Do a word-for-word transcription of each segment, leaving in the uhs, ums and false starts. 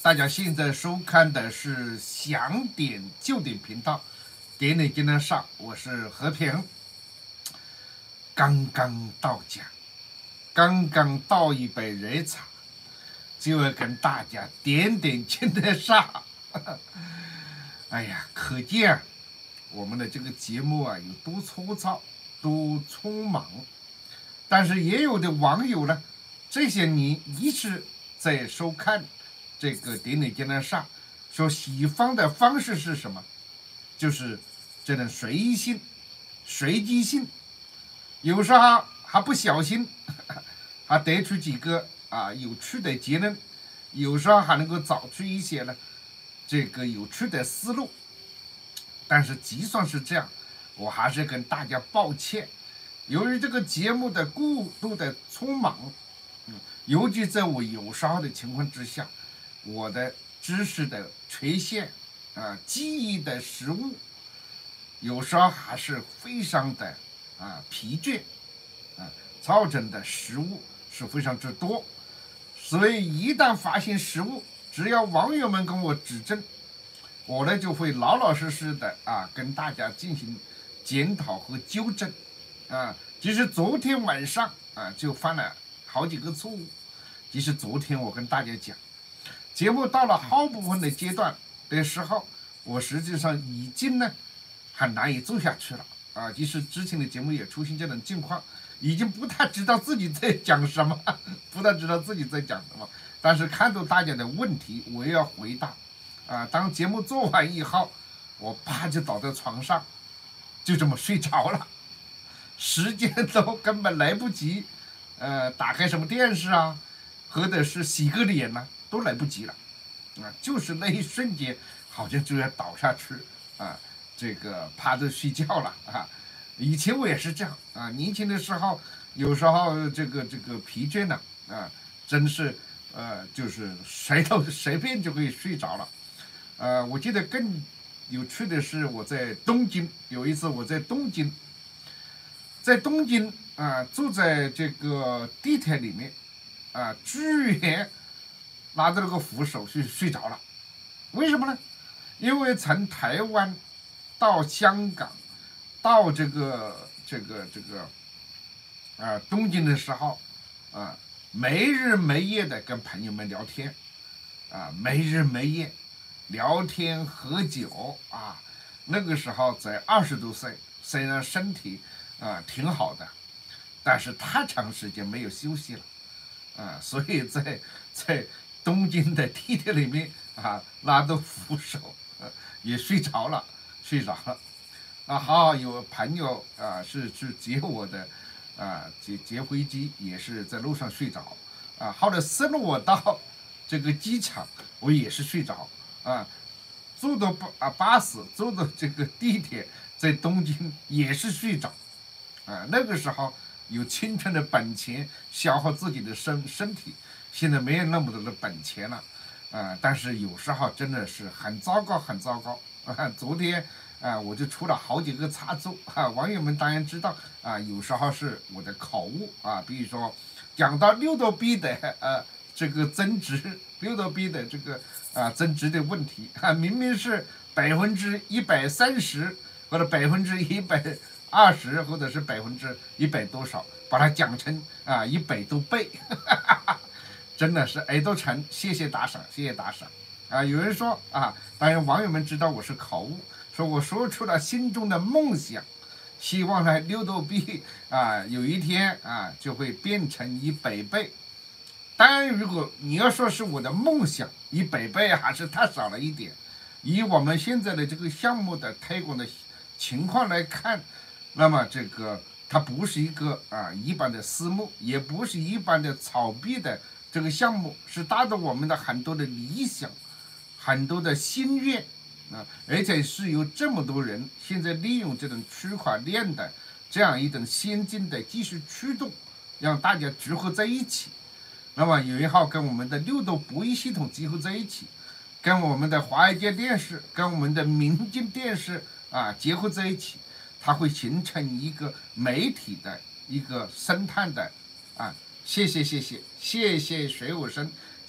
大家现在收看的是想点就点频道，点点就能上，我是和平。刚刚到家，刚刚倒一杯热茶，就要跟大家点点就能上。哎呀，可见啊，我们的这个节目啊有多粗糙，多匆忙。但是也有的网友呢，这些年一直在收看这个点点就能上，说喜欢的方式是什么？就是这种随性、随机性，有时候还不小心还得出几个啊有趣的结论，有时候还能够找出一些呢这个有趣的思路。但是即算是这样，我还是跟大家抱歉，由于这个节目的过度的匆忙，嗯，尤其在我有时候的情况之下，我的知识的缺陷啊，记忆的失误，有时候还是非常的啊疲倦啊，造成的失误是非常之多。所以一旦发现失误，只要网友们跟我指正，我呢就会老老实实的啊跟大家进行检讨和纠正啊。其实昨天晚上啊就犯了好几个错误。其实昨天我跟大家讲，节目到了后部分的阶段的时候，我实际上已经呢很难以做下去了啊。其实之前的节目也出现这种境况，已经不太知道自己在讲什么，不太知道自己在讲什么。但是看到大家的问题，我也要回答啊。当节目做完以后，我啪就倒在床上，就这么睡着了，时间都根本来不及，呃，打开什么电视啊，或者是洗个脸呢、啊，都来不及了，啊，就是那一瞬间，好像就要倒下去啊，这个趴着睡觉了啊。以前我也是这样啊，年轻的时候，有时候这个这个疲倦呢、啊，啊，真是呃，就是谁都随便就可以睡着了。呃，我记得更有趣的是，我在东京有一次，我在东京，在东京啊，住在这个地铁里面啊，居然拿着那个扶手去睡着了。为什么呢？因为从台湾到香港到这个这个这个啊东京的时候啊，没日没夜的跟朋友们聊天啊，没日没夜聊天喝酒啊。那个时候在二十多岁，虽然身体啊挺好的，但是太长时间没有休息了啊，所以在在东京的地铁里面啊，拉着扶手、啊、也睡着了，睡着了。啊，好，有朋友啊是去接我的，啊接接飞机也是在路上睡着，啊，后来送我到这个机场，我也是睡着，啊，坐的巴啊巴士，坐的这个地铁，在东京也是睡着，啊，那个时候有青春的本钱消耗自己的身身体，现在没有那么多的本钱了，啊，但是有时候真的是很糟糕，很糟糕啊！昨天啊，我就出了好几个差错啊，网友们当然知道啊，有时候是我的口误啊，比如说讲到六多币的呃这个增值，六多币的这个啊增值的问题啊，明明是百分之一百三十或者百分之一百二十或者是百分之一百多少，把它讲成啊一百多倍，真的是耳朵馋，谢谢打赏，谢谢打赏啊！有人说啊，当然网友们知道我是口误，说我说出了心中的梦想，希望呢六多币啊有一天啊就会变成一百倍。当然，如果你要说是我的梦想，一百倍还是太少了一点。以我们现在的这个项目的推广的情况来看，那么这个它不是一个啊一般的私募，也不是一般的炒币的这个项目，是带着我们的很多的理想，很多的心愿啊，而且是有这么多人现在利用这种区块链的这样一种先进的技术驱动，让大家聚合在一起。那么有一号跟我们的六度博弈系统结合在一起，跟我们的华尔街电视、跟我们的民间电视啊结合在一起，它会形成一个媒体的一个生态的啊。谢谢谢谢谢谢水果生，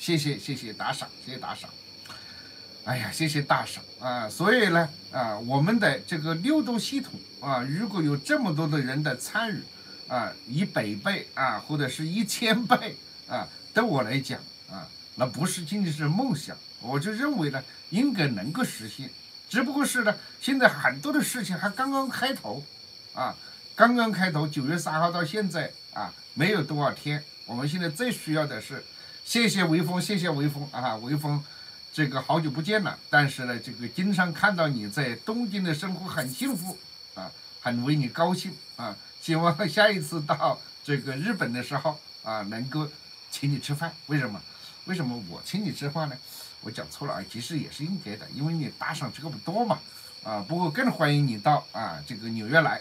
谢谢谢谢打赏，谢谢打赏。哎呀，谢谢打赏啊！所以呢啊，我们的这个六度系统啊，如果有这么多的人的参与啊，一百倍啊，或者是一千倍啊，对我来讲啊，那不是仅仅是梦想，我就认为呢，应该能够实现。只不过是呢，现在很多的事情还刚刚开头啊，刚刚开头，九月三号到现在啊，没有多少天。我们现在最需要的是，谢谢微风，谢谢微风啊，微风。这个好久不见了，但是呢，这个经常看到你在东京的生活很幸福啊，很为你高兴啊。希望下一次到这个日本的时候啊，能够请你吃饭。为什么？为什么我请你吃饭呢？我讲错了啊，其实也是应该的，因为你打赏这个不多嘛啊。不过更欢迎你到啊这个纽约来。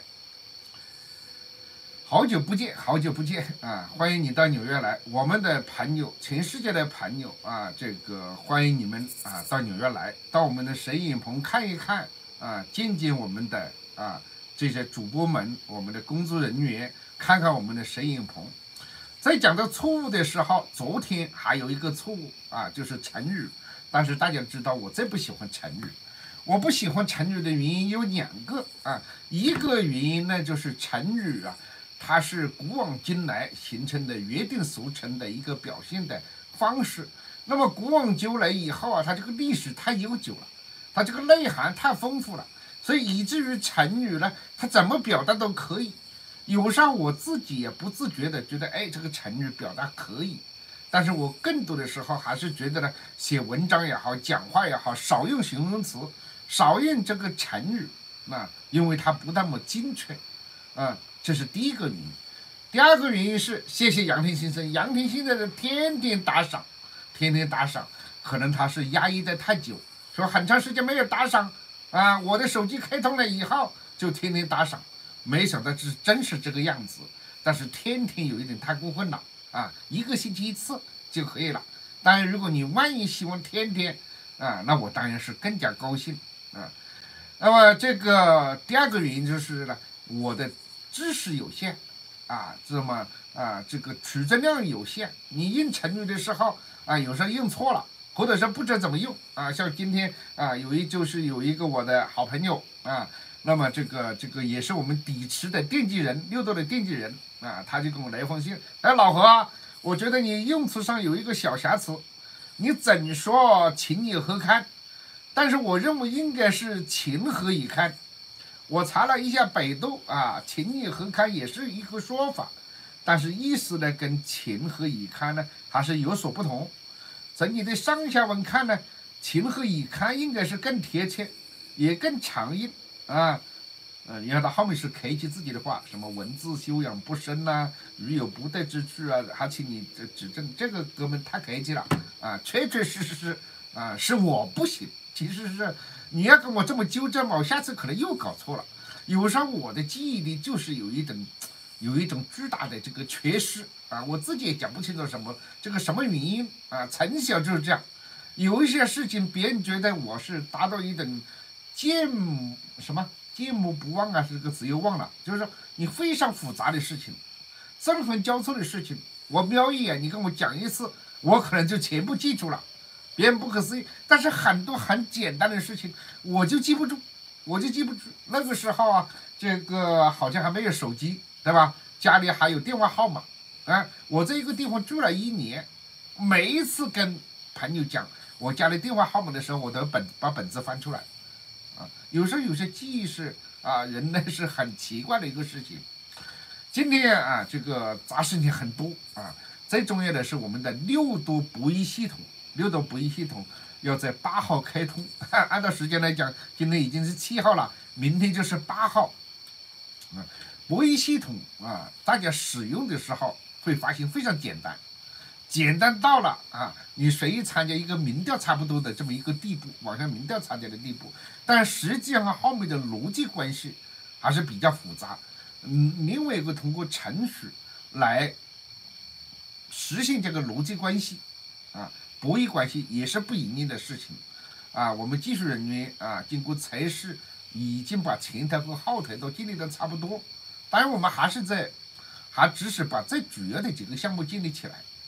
好久不见，好久不见啊！欢迎你到纽约来，我们的朋友，全世界的朋友啊，这个欢迎你们啊到纽约来，到我们的摄影棚看一看啊，见见我们的啊这些主播们，我们的工作人员，看看我们的摄影棚。在讲到错误的时候，昨天还有一个错误啊，就是成语，但是大家知道我最不喜欢成语。我不喜欢成语的原因有两个啊，一个原因呢就是成语啊。它是古往今来形成的约定俗成的一个表现的方式。那么古往今来以后啊，它这个历史太悠久了，它这个内涵太丰富了，所以以至于成语呢，它怎么表达都可以。有时候我自己也不自觉的觉得，哎，这个成语表达可以，但是我更多的时候还是觉得呢，写文章也好，讲话也好，少用形容词，少用这个成语，啊，因为它不那么精确，啊。这是第一个原因。第二个原因是，谢谢杨天先生，杨天先生的天天打赏，天天打赏，可能他是压抑的太久，说很长时间没有打赏啊，我的手机开通了以后就天天打赏，没想到这是真是这个样子，但是天天有一点太过分了啊，一个星期一次就可以了。当然，如果你万一希望天天啊，那我当然是更加高兴啊。那么这个第二个原因就是呢，我的知识有限，啊，这么啊，这个取证量有限。你用成语的时候啊，有时候用错了，或者是不知道怎么用啊。像今天啊，有一就是有一个我的好朋友啊，那么这个这个也是我们滇池的奠基人，六度的奠基人啊，他就跟我来一封信，哎，老何啊，我觉得你用词上有一个小瑕疵，你怎说情有何堪？但是我认为应该是情何以堪。我查了一下百度啊，情有何堪也是一个说法，但是意思呢跟情何以堪呢还是有所不同。从你的上下文看呢，情何以堪应该是更贴切，也更常用啊。呃，你看他后面是客气自己的话，什么文字修养不深呐、啊，如有不对之处啊，还请你指正。这个哥们太客气了啊，确确实实是啊，是我不行。其实是你要跟我这么纠正嘛，我下次可能又搞错了。有时候我的记忆力就是有一种有一种巨大的这个缺失啊，我自己也讲不清楚什么这个什么原因啊，从小就是这样。有一些事情别人觉得我是达到一种见什么见目不忘啊，这个词又忘了，就是说你非常复杂的事情，争分交错的事情，我瞄一眼，你跟我讲一次，我可能就全部记住了。别人不可思议，但是很多很简单的事情我就记不住，我就记不住。那个时候啊，这个好像还没有手机，对吧？家里还有电话号码啊。我这一个地方住了一年，每一次跟朋友讲我家里电话号码的时候，我都本把本子翻出来啊。有时候有些记忆是啊，人呢是很奇怪的一个事情。今天啊，这个杂事情很多啊，最重要的是我们的六度博弈系统。六度博弈系统要在八号开通，按照时间来讲，今天已经是七号了，明天就是八号。啊，博弈系统啊，大家使用的时候会发现非常简单，简单到了啊，你随意参加一个民调差不多的这么一个地步，网上民调参加的地步，但实际上后面的逻辑关系还是比较复杂。嗯，另外一个通过程序来实现这个逻辑关系啊。博弈关系也是不容易的事情，啊，我们技术人员啊，经过测试，已经把前台和后台都建立的差不多。当然，我们还是在，还只是把最主要的几个项目建立起来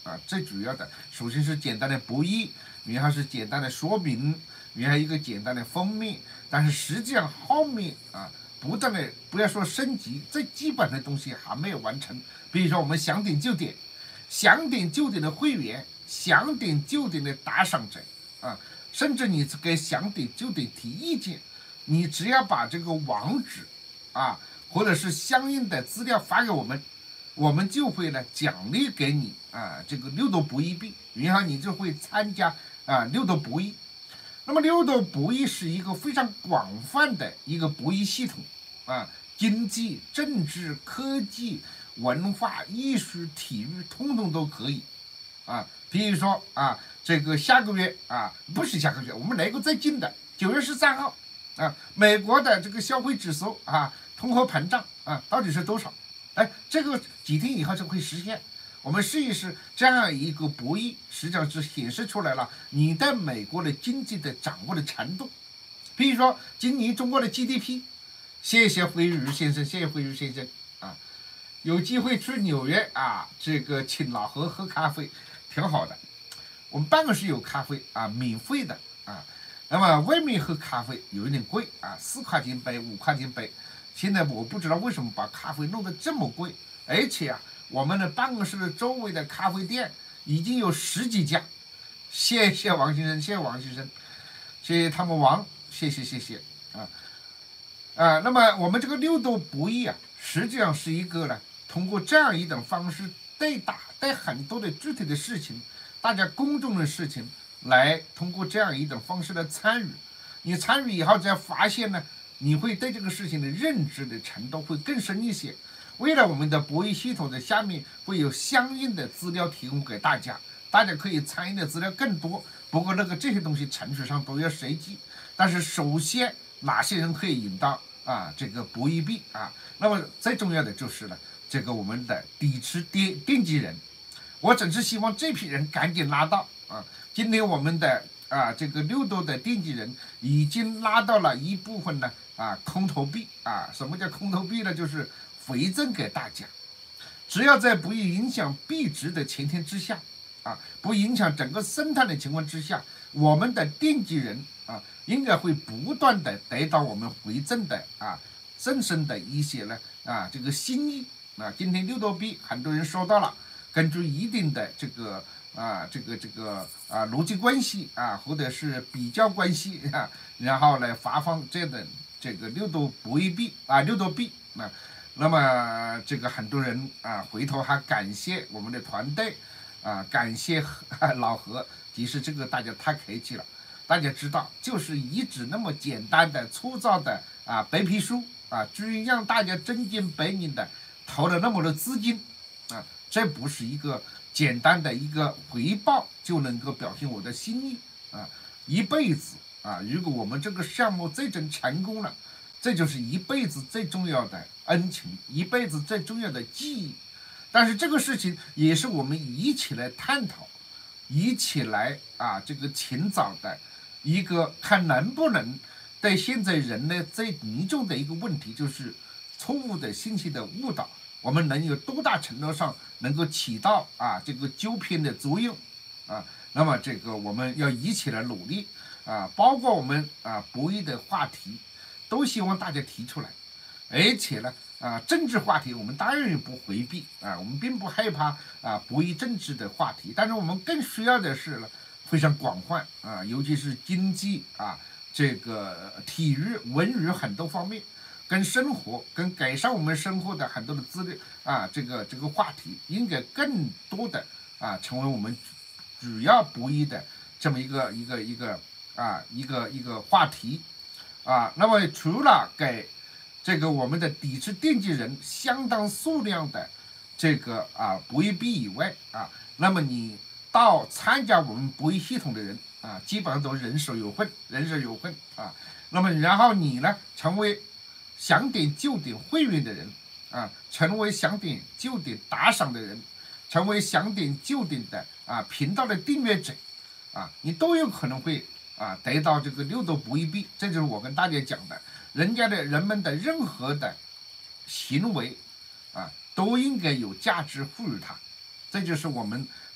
啊，最主要的首先是简单的博弈，然后是简单的说明，然后一个简单的封面，但是实际上后面啊不断的不要说升级，最基本的东西还没有完成。比如说我们想点就点，想点就点的会员，想点就点的打赏者啊，甚至你给想点就点提意见，你只要把这个网址啊或者是相应的资料发给我们，我们就会呢奖励给你啊这个六斗博弈币，然后你就会参加啊六斗博弈。那么六斗博弈是一个非常广泛的一个博弈系统啊，经济、政治、科技、文化、艺术、体育，通通都可以啊。比如说啊，这个下个月啊，不是下个月，我们来个最近的九月十三号啊，美国的这个消费指数啊，通货膨胀啊，到底是多少？哎，这个几天以后就会实现。我们试一试这样一个博弈，实际上是显示出来了你对美国的经济的掌握的程度。比如说今年中国的 G D P， 谢谢辉宇先生，谢谢辉宇先生啊，有机会去纽约啊，这个请老何喝咖啡，挺好的。我们办公室有咖啡啊，免费的啊。那么外面喝咖啡有一点贵啊，四块钱杯，五块钱杯。现在我不知道为什么把咖啡弄得这么贵，而且啊，我们的办公室的周围的咖啡店已经有十几家。谢谢王先生，谢谢王先生，谢谢他们王，谢谢谢谢啊啊。那么我们这个六斗博弈啊，实际上是一个呢，通过这样一种方式对打对很多的具体的事情，大家公众的事情，来通过这样一种方式来参与。你参与以后，才发现呢。你会对这个事情的认知的程度会更深一些。未来我们的博弈系统的下面会有相应的资料提供给大家，大家可以参与的资料更多。不过那个这些东西程序上都要随机。但是首先哪些人可以引到啊这个博弈币啊？那么最重要的就是呢，这个我们的底池奠奠基人，我真是希望这批人赶紧拉到啊！今天我们的啊这个六斗的奠基人已经拉到了一部分呢。啊，空头币啊，什么叫空头币呢？就是回赠给大家，只要在不影响币值的前提之下，啊，不影响整个生态的情况之下，我们的奠基人啊，应该会不断的得到我们回赠的啊，赠送的一些呢啊这个心意啊。今天六斗币很多人收到了，根据一定的这个啊这个这个啊逻辑关系啊，或者是比较关系啊，然后来发放这样的。这个六斗博弈币啊，六斗币啊，那么这个很多人啊，回头还感谢我们的团队啊，感谢老何，其实这个大家太客气了。大家知道，就是一纸那么简单的、粗糙的啊白皮书啊，至于让大家真金白银的投了那么多资金啊，这不是一个简单的一个回报就能够表现我的心意啊，一辈子。啊，如果我们这个项目最终成功了，这就是一辈子最重要的恩情，一辈子最重要的记忆。但是这个事情也是我们一起来探讨，一起来啊这个寻找的一个看能不能对现在人类最严重的一个问题，就是错误的信息的误导，我们能有多大程度上能够起到啊这个纠偏的作用啊？那么这个我们要一起来努力。啊，包括我们啊博弈的话题，都希望大家提出来，而且呢，啊政治话题我们当然不回避啊，我们并不害怕啊博弈政治的话题，但是我们更需要的是呢非常广泛啊，尤其是经济啊、这个体育、文娱很多方面，跟生活、跟改善我们生活的很多的资料啊，这个这个话题应该更多的啊成为我们主要博弈的这么一个一个一个。啊，一个一个话题，啊，那么除了给这个我们的底池奠基人相当数量的这个啊博弈币以外啊，那么你到参加我们博弈系统的人啊，基本上都人手有份，人手有份啊。那么然后你呢，成为想点就点会员的人啊，成为想点就点打赏的人，成为想点就点的啊频道的订阅者啊，你都有可能会。啊，得到这个六斗博弈币，这就是我跟大家讲的，人家的人们的任何的行为啊，都应该有价值赋予它，这就是我们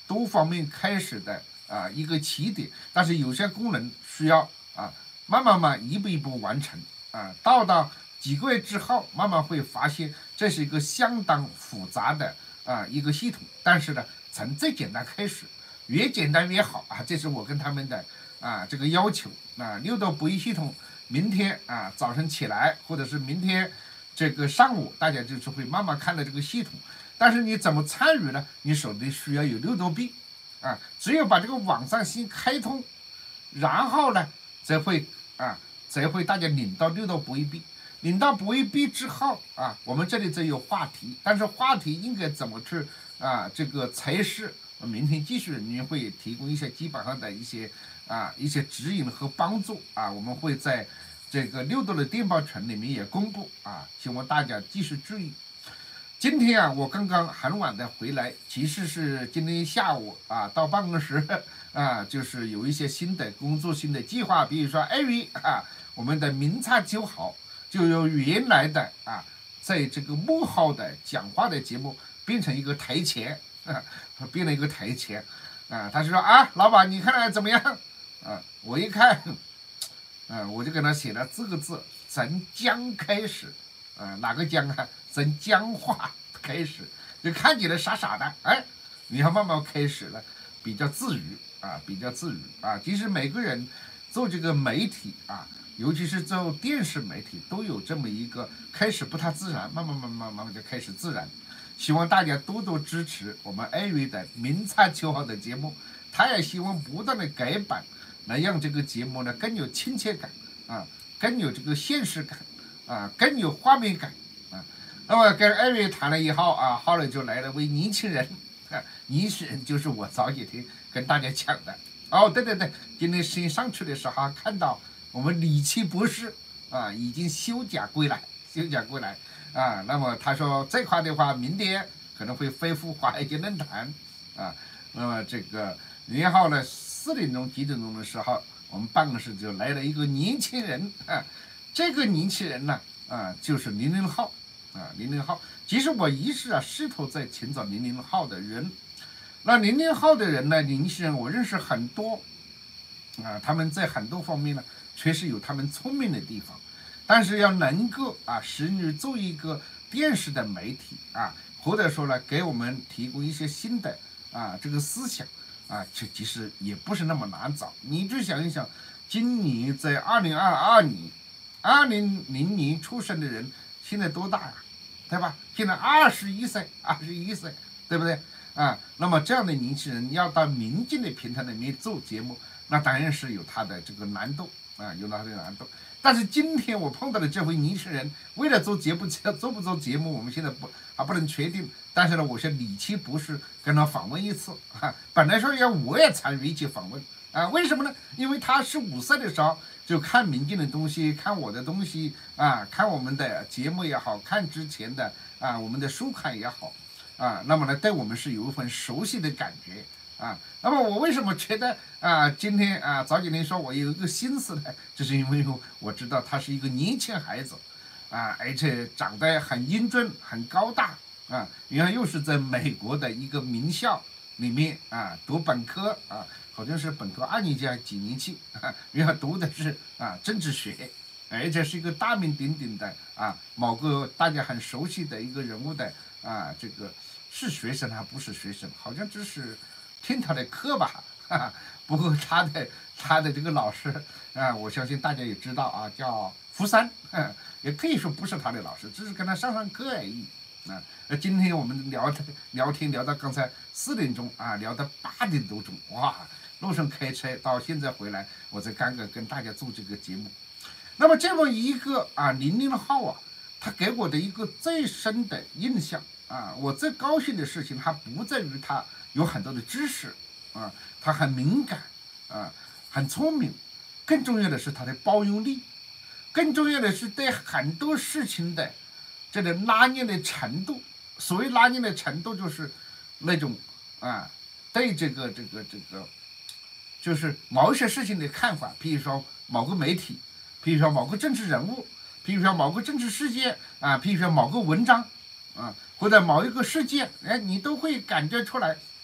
多方面开始的啊一个起点，但是有些功能需要啊慢慢慢一步一步完成啊，到到几个月之后，慢慢会发现这是一个相当复杂的啊一个系统，但是呢，从最简单开始，越简单越好啊，这是我跟他们的啊这个要求啊。六道博弈系统，明天啊早晨起来，或者是明天这个上午，大家就是会慢慢看到这个系统。但是你怎么参与呢？你手里需要有六道币啊，只有把这个网上先开通，然后呢，才会啊才会大家领到六道博弈币。领到博弈币之后啊，我们这里只有话题，但是话题应该怎么去啊这个才是？明天技术人员会提供一些基本上的一些啊一些指引和帮助啊，我们会在这个六道的电报群里面也公布啊，希望大家继续注意。今天啊，我刚刚很晚的回来，其实是今天下午啊到办公室啊，就是有一些新的工作、新的计划，比如说艾瑞啊，我们的明察秋毫。就由原来的啊，在这个幕后的讲话的节目变成一个台前，啊、变了一个台前，啊，他就说啊，老板你看来怎么样？啊，我一看，啊，我就给他写了四个字：从僵开始，啊，哪个僵啊？从僵化开始，就看起来傻傻的，哎，你要慢慢开始了，比较自如啊，比较自如啊。其实每个人做这个媒体啊。尤其是做电视媒体，都有这么一个开始不太自然，慢慢慢慢慢慢就开始自然。希望大家多多支持我们艾瑞的明察秋毫的节目，他也希望不断的改版，来让这个节目呢更有亲切感啊，更有这个现实感啊，更有画面感啊。那么跟艾瑞谈了以后啊，后来就来了位年轻人，啊，年轻人就是我早几天跟大家讲的。哦，对对对，今天先上去的时候看到。我们李奇博士啊，已经休假归来，休假归来啊。那么他说这块的话，明天可能会恢复华尔街论坛啊。那么这个，然后呢，四点钟几点钟的时候，我们办公室就来了一个年轻人啊。这个年轻人呢，啊，就是零零后啊，零零后。其实我一直啊试图在寻找零零后的人。那零零后的人呢，年轻人我认识很多啊，他们在很多方面呢。确实有他们聪明的地方，但是要能够啊，使你做一个电视的媒体啊，或者说呢，给我们提供一些新的啊这个思想啊，这其实也不是那么难找。你就想一想，今年在二零二二年，二零零年出生的人现在多大呀？对吧？现在二十一岁，二十一岁，对不对？啊，那么这样的年轻人要到民间的平台里面做节目，那当然是有他的这个难度。啊，有哪些难度？但是今天我碰到的这位年轻人，为了做节目，做不做节目，我们现在不还不能确定。但是呢，我是李奇博士跟他访问一次啊，本来说要我也参与一起访问啊，为什么呢？因为他十五岁的时候就看民间的东西，看我的东西啊，看我们的节目也好看之前的啊我们的书刊也好啊，那么呢，对我们是有一份熟悉的感觉。啊，那么我为什么觉得啊，今天啊，早几天说我有一个心思呢，就是因为我知道他是一个年轻孩子，啊，而且长得很英俊、很高大啊，然后又是在美国的一个名校里面啊读本科啊，好像是本科二年级还是几年级啊，然后读的是啊政治学，而且是一个大名鼎鼎的啊某个大家很熟悉的一个人物的啊这个是学生还不是学生，好像只是。听他的课吧，哈哈，不过他的他的这个老师啊，我相信大家也知道啊，叫福山，也可以说不是他的老师，只是跟他上上课而已啊。今天我们聊的聊天聊到刚才四点钟啊，聊到八点多钟，哇，路上开车到现在回来，我才刚刚跟大家做这个节目。那么这么一个啊零零后啊，他给我的一个最深的印象啊，我最高兴的事情，还不在于他。有很多的知识啊，他很敏感啊，很聪明，更重要的是他的包容力，更重要的是对很多事情的这个拉捏的程度。所谓拉捏的程度，就是那种啊，对这个这个这个，就是某一些事情的看法，譬如说某个媒体，譬如说某个政治人物，譬如说某个政治事件啊，譬如说某个文章啊，或者某一个事件，哎，你都会感觉出来。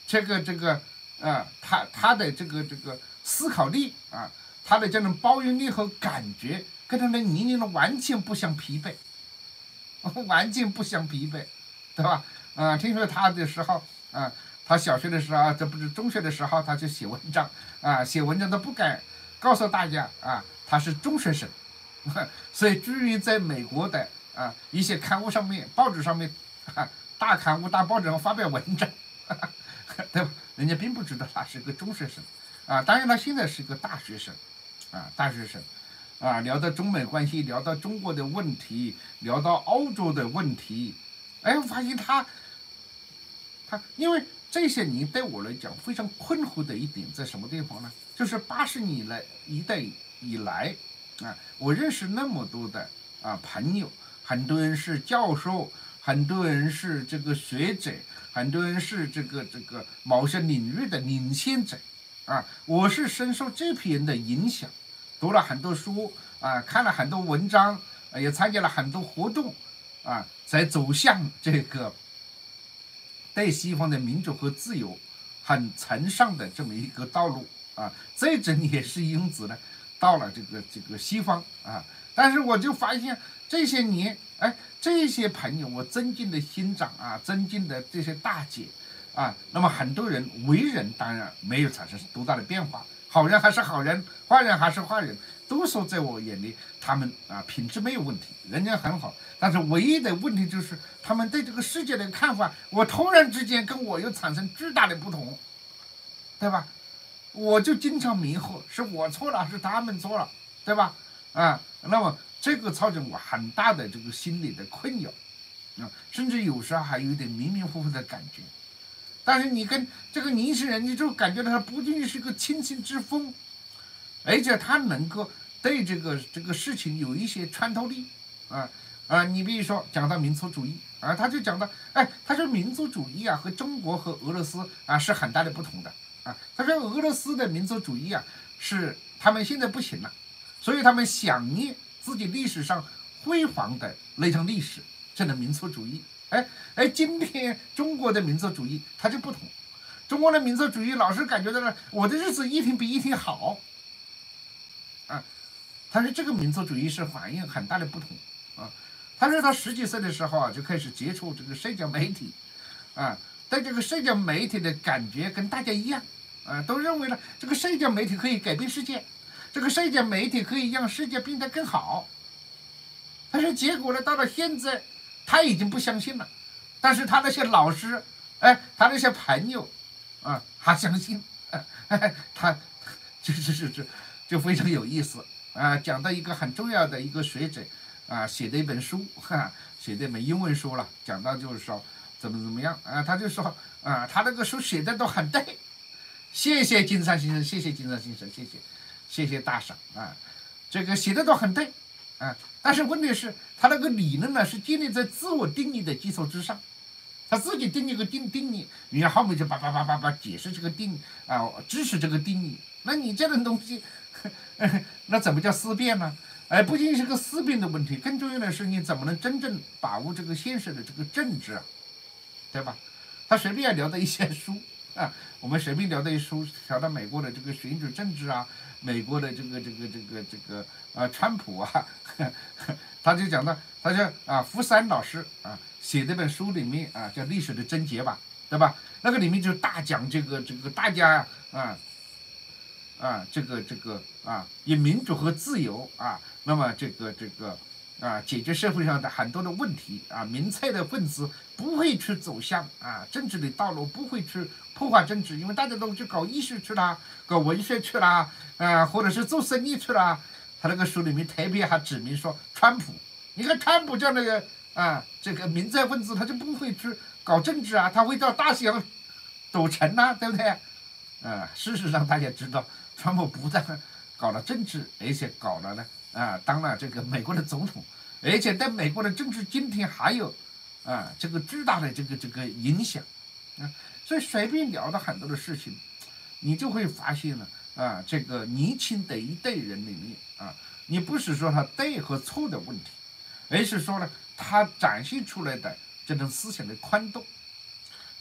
这个这个啊，他他的这个这个思考力啊，他的这种包容力和感觉，跟他的年龄呢完全不相匹配，完全不相匹配，对吧？啊，听说他的时候啊，他小学的时候，这不是中学的时候，他就写文章啊，写文章都不敢告诉大家啊，他是中学生，所以居然在美国的啊一些刊物上面、报纸上面，啊、大刊物、大报纸上发表文章，对吧？人家并不知道他是个中学生，啊，当然他现在是个大学生，啊，大学生，啊，聊到中美关系，聊到中国的问题，聊到欧洲的问题，哎，我发现他，他因为这些年对我来讲非常困惑的一点在什么地方呢？就是八十年来一代以来，啊，我认识那么多的啊朋友，很多人是教授，很多人是这个学者。很多人是这个这个某些领域的领先者，啊，我是深受这批人的影响，读了很多书啊，看了很多文章，啊、也参加了很多活动，啊，才走向这个对西方的民主和自由很崇尚的这么一个道路啊，这阵也是因此呢，到了这个这个西方啊，但是我就发现这些年。哎，这些朋友，我尊敬的兄长啊，尊敬的这些大姐啊，那么很多人为人当然没有产生多大的变化，好人还是好人，坏人还是坏人，都说在我眼里他们啊品质没有问题，人家很好，但是唯一的问题就是他们对这个世界的看法，我突然之间跟我又产生巨大的不同，对吧？我就经常迷惑，是我错了，是他们错了，对吧？啊，那么。这个造成我很大的这个心理的困扰，啊，甚至有时候还有一点迷迷糊糊的感觉。但是你跟这个年轻人，你就感觉到他不仅仅是个清新之风，而且他能够对这个这个事情有一些穿透力，啊啊，你比如说讲到民族主义啊，他就讲到，哎，他说民族主义啊和中国和俄罗斯啊是很大的不同的啊。他说俄罗斯的民族主义啊是他们现在不行了，所以他们想念。自己历史上辉煌的那场历史，这种民族主义，哎哎，今天中国的民族主义它就不同，中国的民族主义老是感觉到了我的日子一天比一天好，啊，他说这个民族主义是反映很大的不同啊。他说他十几岁的时候啊就开始接触这个社交媒体，啊，对这个社交媒体的感觉跟大家一样，啊，都认为呢这个社交媒体可以改变世界。这个社交媒体可以让世界变得更好，但是结果呢，到了现在，他已经不相信了。但是他那些老师，哎，他那些朋友，啊，还相信，哎、他就是是是，就非常有意思啊。讲到一个很重要的一个学者啊，写的一本书，哈，写的一本英文书了，讲到就是说怎么怎么样啊，他就说啊，他那个书写的都很对，谢谢金山先生，谢谢金山先生，谢谢。谢谢大赏啊，这个写的都很对啊，但是问题是，他那个理论呢是建立在自我定义的基础之上，他自己定义个定定义，你后面就叭叭叭叭叭解释这个定啊，支持这个定义，那你这种东西，那怎么叫思辨呢？哎，不仅仅是个思辨的问题，更重要的是你怎么能真正把握这个现实的这个政治啊，对吧？他随便聊的一些书啊，我们随便聊的一书，聊到美国的这个选举政治啊。美国的这个这个这个这个呃，川普啊，呵呵他就讲到，他说啊，福山老师啊写这本书里面啊，叫《历史的症结》吧，对吧？那个里面就大讲这个这个大家啊啊这个这个啊以民主和自由啊，那么这个这个啊解决社会上的很多的问题啊，民粹的分子不会去走向啊政治的道路，不会去破坏政治，因为大家都去搞艺术去了，搞文学去了，啊、呃，或者是做生意去了。他那个书里面特别还指明说，川普，你看川普这样的啊，这个民粹分子，他就不会去搞政治啊，他会到大西洋赌城呐、啊，对不对？啊，事实上大家知道，川普不但搞了政治，而且搞了呢啊，当了这个美国的总统，而且在美国的政治今天还有啊这个巨大的这个这个影响啊。所以随便聊的很多的事情，你就会发现了啊，这个年轻的一代人里面啊，你不是说他对和错的问题，而是说呢，他展现出来的这种思想的宽度。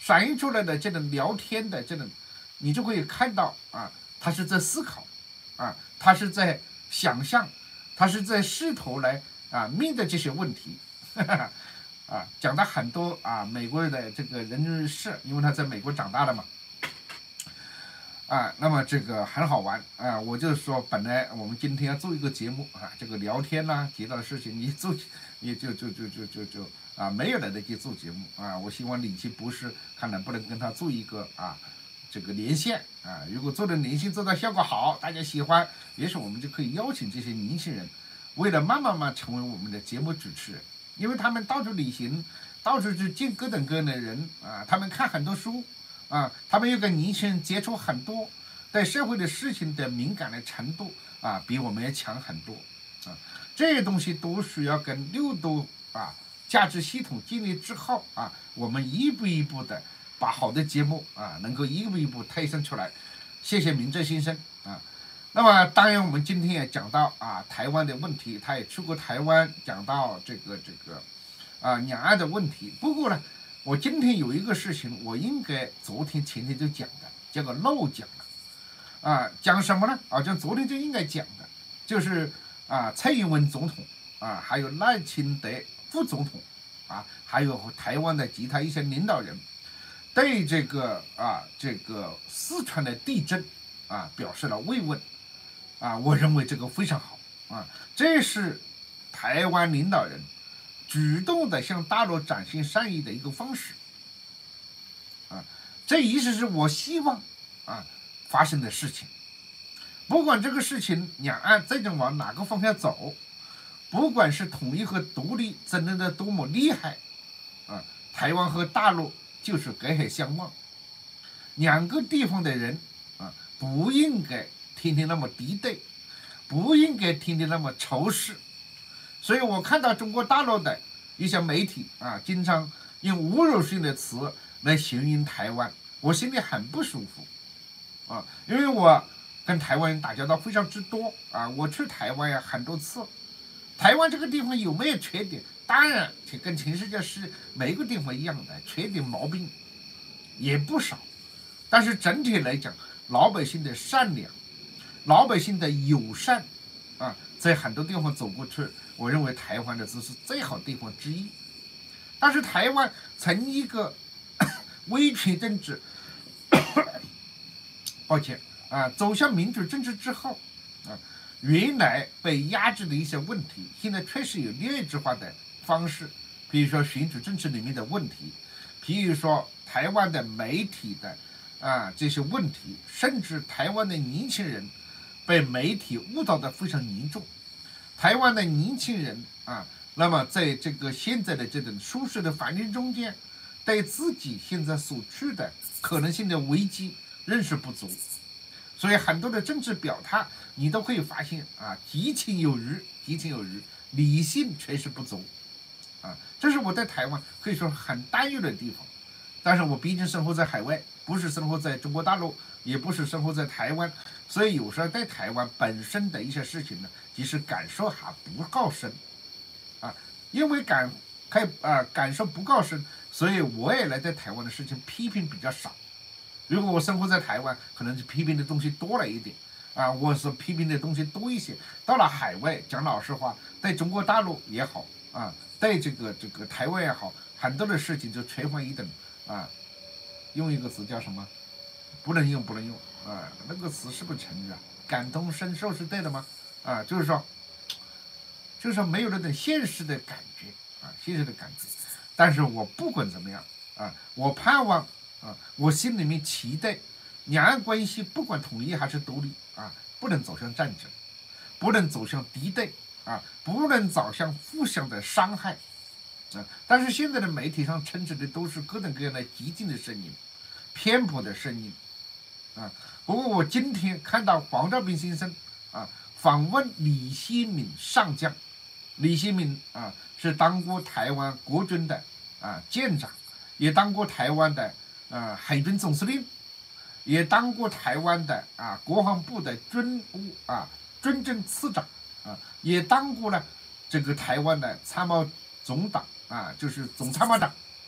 反映出来的这种聊天的这种，你就会看到啊，他是在思考，啊，他是在想象，他是在试图来啊面对这些问题，哈哈啊，讲的很多啊美国的这个人士，因为他在美国长大的嘛。啊，那么这个很好玩啊！我就是说，本来我们今天要做一个节目啊，这个聊天啦、啊，提到的事情，你做，你就就就就就就啊，没有来得及做节目啊。我希望李琦博士看能不能跟他做一个啊，这个连线啊。如果做的连线做到效果好，大家喜欢，也许我们就可以邀请这些年轻人，为了慢慢慢成为我们的节目主持人，因为他们到处旅行，到处去见各种各样的人啊，他们看很多书。啊，他们又跟年轻人接触很多，对社会的事情的敏感的程度啊，比我们要强很多啊。这些东西都需要跟六度啊价值系统建立之后啊，我们一步一步的把好的节目啊，能够一步一步推升出来。谢谢明哲先生啊。那么当然，我们今天也讲到啊台湾的问题，他也去过台湾，讲到这个这个啊两岸的问题。不过呢。我今天有一个事情，我应该昨天前天就讲的，结果漏讲了，啊，讲什么呢？好像昨天就应该讲的，就是啊，蔡英文总统啊，还有赖清德副总统啊，还有台湾的其他一些领导人，对这个啊这个四川的地震啊表示了慰问，啊，我认为这个非常好啊，这是台湾领导人主动的向大陆展现善意的一个方式，啊，这意思是我希望啊发生的事情，不管这个事情两岸最终往哪个方向走，不管是统一和独立争论的多么厉害，啊，台湾和大陆就是隔海相望，两个地方的人啊不应该天天那么敌对，不应该天天那么仇视。所以我看到中国大陆的一些媒体啊，经常用侮辱性的词来形容台湾，我心里很不舒服啊，因为我跟台湾人打交道非常之多啊，我去台湾呀很多次。台湾这个地方有没有缺点？当然，跟全世界是每个地方一样的，缺点毛病也不少。但是整体来讲，老百姓的善良，老百姓的友善啊，在很多地方走过去。我认为台湾的这是最好的地方之一，但是台湾从一个威权政治，抱歉啊，走向民主政治之后啊，原来被压制的一些问题，现在确实有劣质化的方式，比如说选举政治里面的问题，比如说台湾的媒体的啊这些问题，甚至台湾的年轻人被媒体误导的非常严重。台湾的年轻人啊，那么在这个现在的这种舒适的环境中间，对自己现在所处的可能性的危机认识不足，所以很多的政治表态，你都可以发现啊，激情有余，激情有余，理性确实不足啊。这是我在台湾可以说很担忧的地方。但是我毕竟生活在海外，不是生活在中国大陆，也不是生活在台湾，所以有时候在台湾本身的一些事情呢，其实感受还不够深，啊，因为感可以啊感受不够深，所以我也来在台湾的事情批评比较少。如果我生活在台湾，可能是批评的东西多了一点，啊，我是批评的东西多一些。到了海外，讲老实话，在中国大陆也好，啊，在这个这个台湾也好，很多的事情就垂涎一等，啊，用一个词叫什么？不能用，不能用啊！那个词是不是成语啊？感同身受是对的吗？啊，就是说，就是说没有那种现实的感觉啊，现实的感觉。但是我不管怎么样啊，我盼望啊，我心里面期待两岸关系不管统一还是独立啊，不能走向战争，不能走向敌对啊，不能走向互相的伤害啊。但是现在的媒体上充斥的都是各种各样的激进的声音、偏颇的声音。啊，不过我今天看到黄兆平先生啊访问李希敏上将，李希敏啊是当过台湾国军的啊舰长，也当过台湾的啊海军总司令，也当过台湾的啊国防部的军务啊军政次长啊，也当过了这个台湾的参谋总长啊，就是总参谋长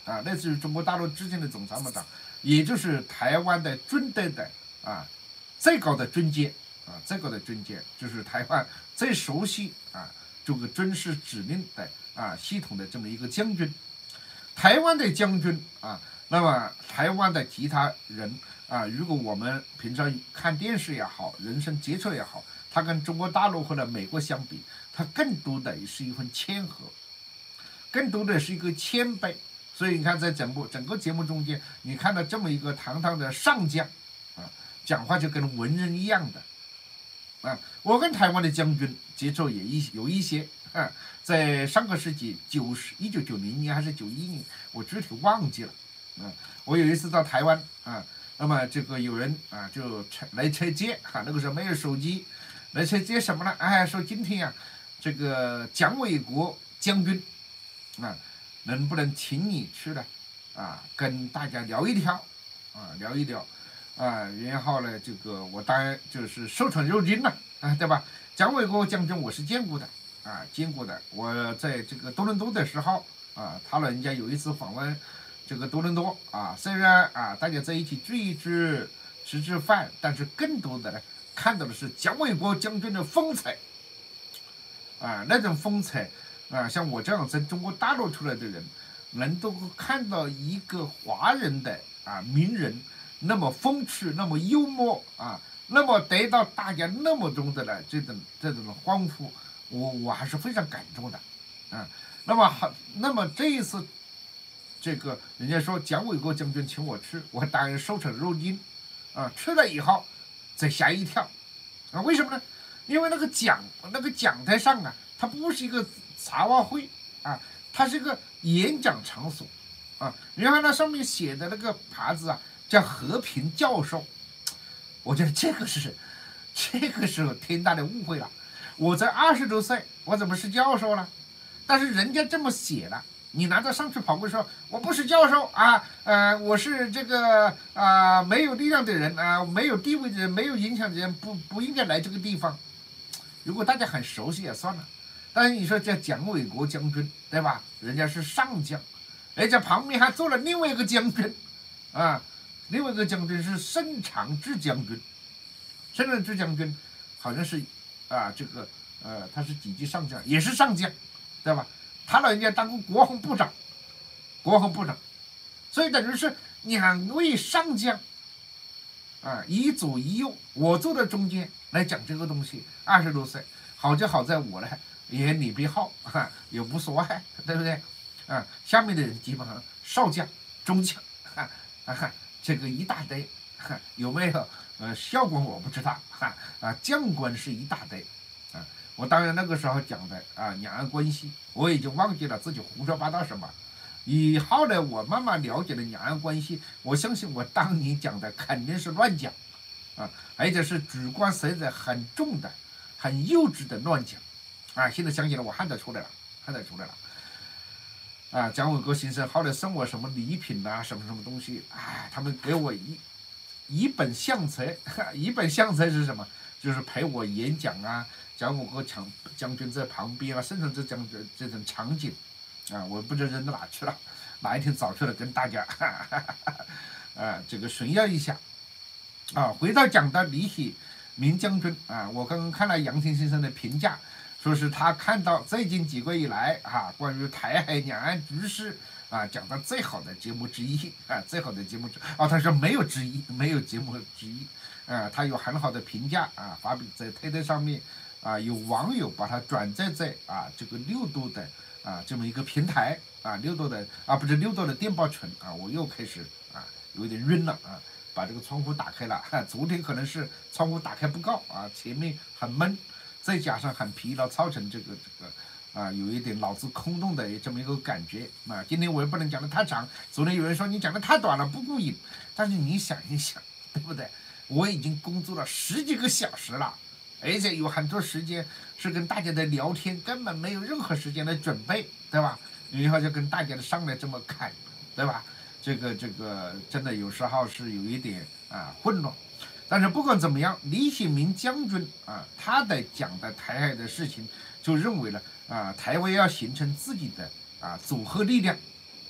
啊，类似于中国大陆之前的总参谋长，也就是台湾的军队的啊最高的军阶啊，最高的军阶就是台湾最熟悉啊这个军事指令的啊系统的这么一个将军。台湾的将军啊，那么台湾的其他人啊，如果我们平常看电视也好，人生接触也好，他跟中国大陆或者美国相比，他更多的是一份谦和，更多的是一个谦卑。所以你看，在整部整个节目中间，你看到这么一个堂堂的上将啊，讲话就跟文人一样的啊。我跟台湾的将军接触也一有一些啊，在上个世纪九十一九九零年还是九一年，我具体忘记了啊。我有一次到台湾啊，那么这个有人啊就来车接啊，那个时候没有手机，来车接什么呢？哎，说今天呀、啊，这个蒋纬国将军啊。能不能请你去呢？啊，跟大家聊一聊，啊，聊一聊，啊，然后呢，这个我当然就是受宠若惊了，啊，对吧？蒋纬国将军我是见过的，啊，见过的。我在这个多伦多的时候，啊，他老人家有一次访问这个多伦多，啊，虽然啊大家在一起聚一聚，吃吃饭，但是更多的呢，看到的是蒋纬国将军的风采，啊，那种风采。啊，像我这样在中国大陆出来的人，能够看到一个华人的啊名人那么风趣，那么幽默啊，那么得到大家那么多的呢这种这种欢呼，我我还是非常感动的啊。那么好，那么这一次，这个人家说蒋纬国将军请我吃，我当然受宠若惊啊。去了以后，再吓一跳啊，为什么呢？因为那个讲那个讲台上啊，它不是一个茶话会啊，它是个演讲场所啊。然后那上面写的那个牌子啊，叫和平教授。我觉得这个是，这个是天大的误会了。我才二十多岁，我怎么是教授了？但是人家这么写了，你难道上去跑过去说我不是教授啊？呃，我是这个啊、呃、没有力量的人啊、呃，没有地位的人，没有影响的人，不不应该来这个地方。如果大家很熟悉也算了。但是你说这蒋纬国将军对吧？人家是上将，而且旁边还坐了另外一个将军，啊，另外一个将军是盛长志将军，盛长志将军好像是啊这个呃他是几级上将，也是上将，对吧？他老人家当过国防部长，国防部长，所以等于是两位上将，啊一左一右，我坐在中间来讲这个东西，二十多岁，好就好在我呢。也礼别号哈，也无所谓，对不对？啊，下面的人基本上少将、中将，哈啊，这个一大堆，哈，有没有？呃，校官我不知道，哈啊，将官是一大堆，啊，我当然那个时候讲的啊，两岸关系，我已经忘记了自己胡说八道什么。以后呢，我慢慢了解了两岸关系，我相信我当年讲的肯定是乱讲，啊，而且是主观色彩很重的、很幼稚的乱讲。啊，现在想起来我喊得出来了，喊得出来了。啊，蒋纬国先生后来送我什么礼品啊，什么什么东西，哎，他们给我一一本相册，一本相册是什么？就是陪我演讲啊，蒋纬国将将军在旁边啊，甚至这将军这种场景，啊，我不知道扔到哪去了，哪一天找出来跟大家，哈哈哈啊，这个炫耀一下。啊，回到讲到李喜明将军啊，我刚刚看了杨天先生的评价。说是他看到最近几个以来啊，关于台海两岸局势啊，讲的最好的节目之一啊，最好的节目之哦，他说没有之一，没有节目之一啊，他有很好的评价啊，发表在推特上面啊，有网友把它转载在啊这个六度的啊这么一个平台啊，六度的啊不是六度的电报群啊，我又开始啊有点晕了啊，把这个窗户打开了，哈，昨天可能是窗户打开不够啊，前面很闷。再加上很疲劳，造成这个这个啊，有一点脑子空洞的这么一个感觉啊。今天我也不能讲得太长，昨天有人说你讲得太短了，不过瘾。但是你想一想，对不对？我已经工作了十几个小时了，而且有很多时间是跟大家的聊天，根本没有任何时间来准备，对吧？然后就跟大家的上来这么看，对吧？这个这个真的有时候是有一点啊混乱。但是不管怎么样，李喜明将军啊，他的讲的台海的事情，就认为了啊，台湾要形成自己的啊组合力量，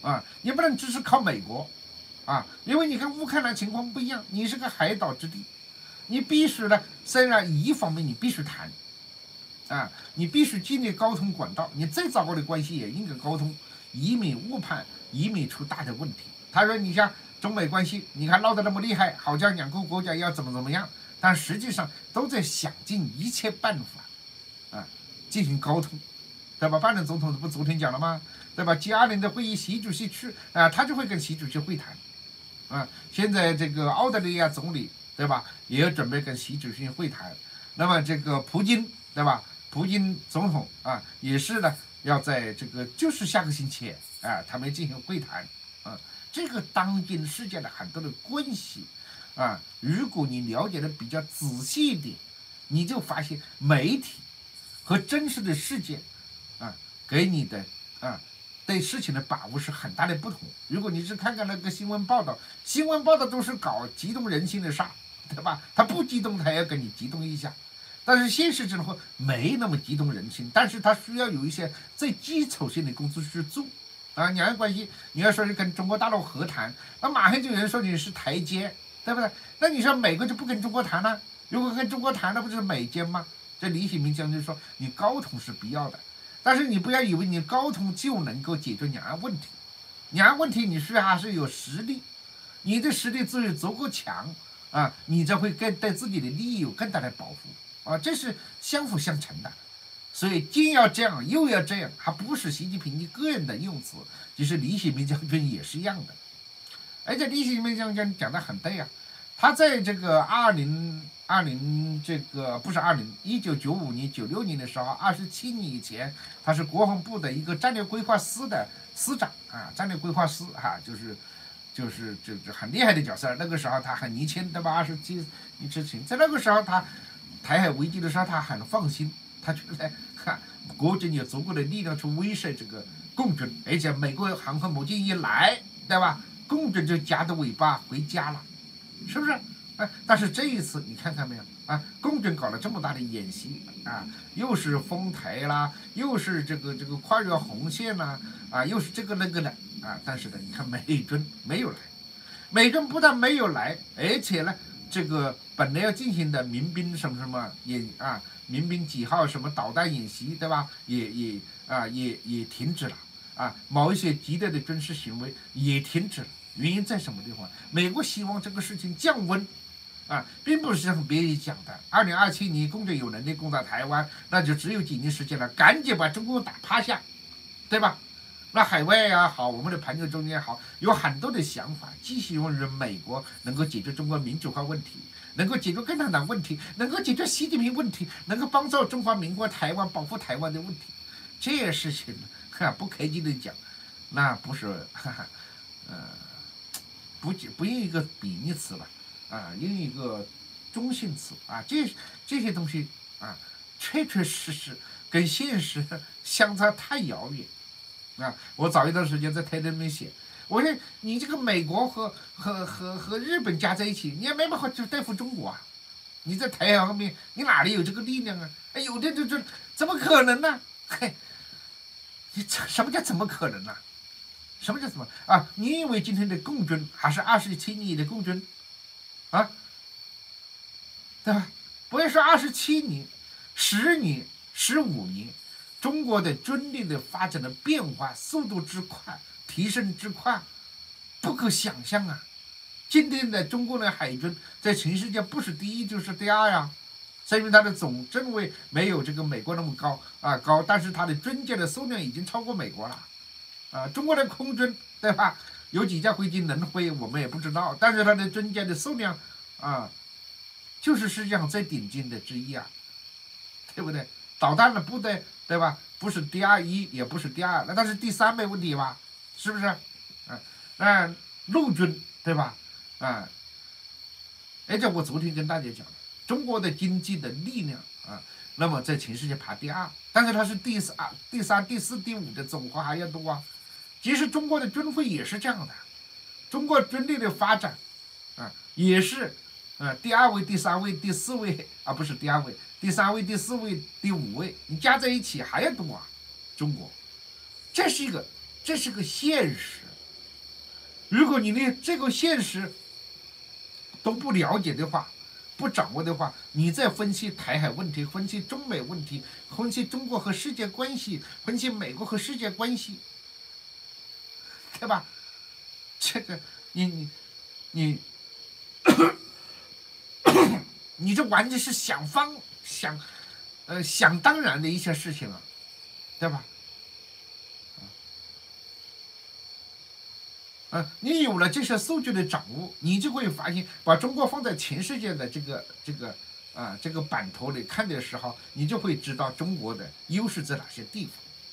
啊，你不能只是靠美国啊，因为你跟乌克兰情况不一样，你是个海岛之地，你必须呢，虽然一方面你必须谈啊，你必须建立沟通管道，你再糟糕的关系也应该沟通，以免误判，以免出大的问题。他说你像中美关系，你看闹得那么厉害，好像两个国家要怎么怎么样，但实际上都在想尽一切办法啊进行沟通，对吧？拜登总统不昨天讲了吗？对吧 ？G 二零的会议，习主席去啊，他就会跟习主席会谈啊。现在这个澳大利亚总理对吧，也要准备跟习主席会谈。那么这个普京对吧？普京总统啊，也是呢，要在这个就是下个星期啊，他们进行会谈啊。这个当今世界的很多的关系啊，如果你了解的比较仔细一点，你就发现媒体和真实的世界啊，给你的啊对事情的把握是很大的不同。如果你是看看那个新闻报道，新闻报道都是搞激动人心的事，对吧？他不激动，他也要跟你激动一下。但是现实生活没那么激动人心，但是他需要有一些最基础性的工作去做啊。两岸关系，你要说是跟中国大陆和谈，那马上就有人说你是台阶，对不对？那你说美国就不跟中国谈了？如果跟中国谈，那不就是美奸吗？这李喜明将军说，你沟通是必要的，但是你不要以为你沟通就能够解决两岸问题。两岸问题你是还是有实力，你的实力只有足够强啊，你才会更对自己的利益有更大的保护。啊，这是相辅相成的，所以既要这样又要这样，还不是习近平你个人的用词，就是李喜明将军也是一样的。而且李喜明将军讲的很对啊，他在这个二零二零这个不是二零一九九五年九六年的时候，二十七年以前，他是国防部的一个战略规划司的司长啊，战略规划司哈、啊，就是就是这这很厉害的角色。那个时候他很年轻，对吧？二十七年之前，在那个时候他。台海危机的时候，他很放心，他觉得哈，国军有足够的力量去威慑这个共军，而且美国航空母舰一来，对吧？共军就夹着尾巴回家了，是不是？啊，但是这一次你看看没有啊？共军搞了这么大的演习啊，又是封台啦，又是这个这个跨越红线啦，啊，又是这个那个的啊，但是呢，你看美军没有来，美军不但没有来，而且呢。这个本来要进行的民兵什么什么演啊，民兵几号什么导弹演习，对吧？也也啊也也停止了啊，某一些激烈的军事行为也停止了。原因在什么地方？美国希望这个事情降温啊，并不是像别人讲的，二零二七年共军有能力攻打台湾，那就只有几年时间了，赶紧把中共打趴下，对吧？那海外也好，我们的朋友中间也好，有很多的想法，寄希望于美国能够解决中国民主化问题，能够解决共产党问题，能够解决习近平问题，能够帮助中华民国台湾保护台湾的问题。这些事情，哈，不客气的讲，那不是，哈哈，呃，不不用一个贬义词了，啊，用一个中性词啊，这这些东西啊，确确实实跟现实相差太遥远。啊，我早一段时间在推特里面写，我说你这个美国和和和和日本加在一起，你也没办法去对付中国啊！你在台海方面，你哪里有这个力量啊？哎，有的就就怎么可能呢？嘿，你什么叫怎么可能呢？什么叫什么啊？你以为今天的共军还是二十七年的共军啊？对吧？不要说二十七年，十年、十五年。中国的军力的发展的变化速度之快，提升之快，不可想象啊！今天的中国的海军在全世界不是第一就是第二呀，说明它的总政位没有这个美国那么高啊高，但是它的军舰的数量已经超过美国了啊！中国的空军对吧？有几架飞机能飞我们也不知道，但是它的军舰的数量啊，就是世界上最顶尖的之一啊，对不对？导弹的部队。对吧？不是第二一，也不是第二，那它是第三没问题吧？是不是？啊，那陆军对吧？啊，而且我昨天跟大家讲，中国的经济的力量啊，那么在全世界排第二，但是它是第三、第三、第四、第五的总和还要多啊。其实中国的军费也是这样的，中国军力的发展啊，也是啊第二位、第三位、第四位啊，不是第二位。第三位、第四位、第五位，你加在一起还要多啊！中国，这是一个，这是个现实如果你连这个现实都不了解的话，不掌握的话，你再分析台海问题，分析中美问题，分析中国和世界关系，分析美国和世界关系，对吧？这个你你你你这完全是想方想呃想当然的一些事情啊，对吧？啊，你有了这些数据的掌握，你就会发现，把中国放在全世界的这个这个啊这个版图里看的时候，你就会知道中国的优势在哪些地方。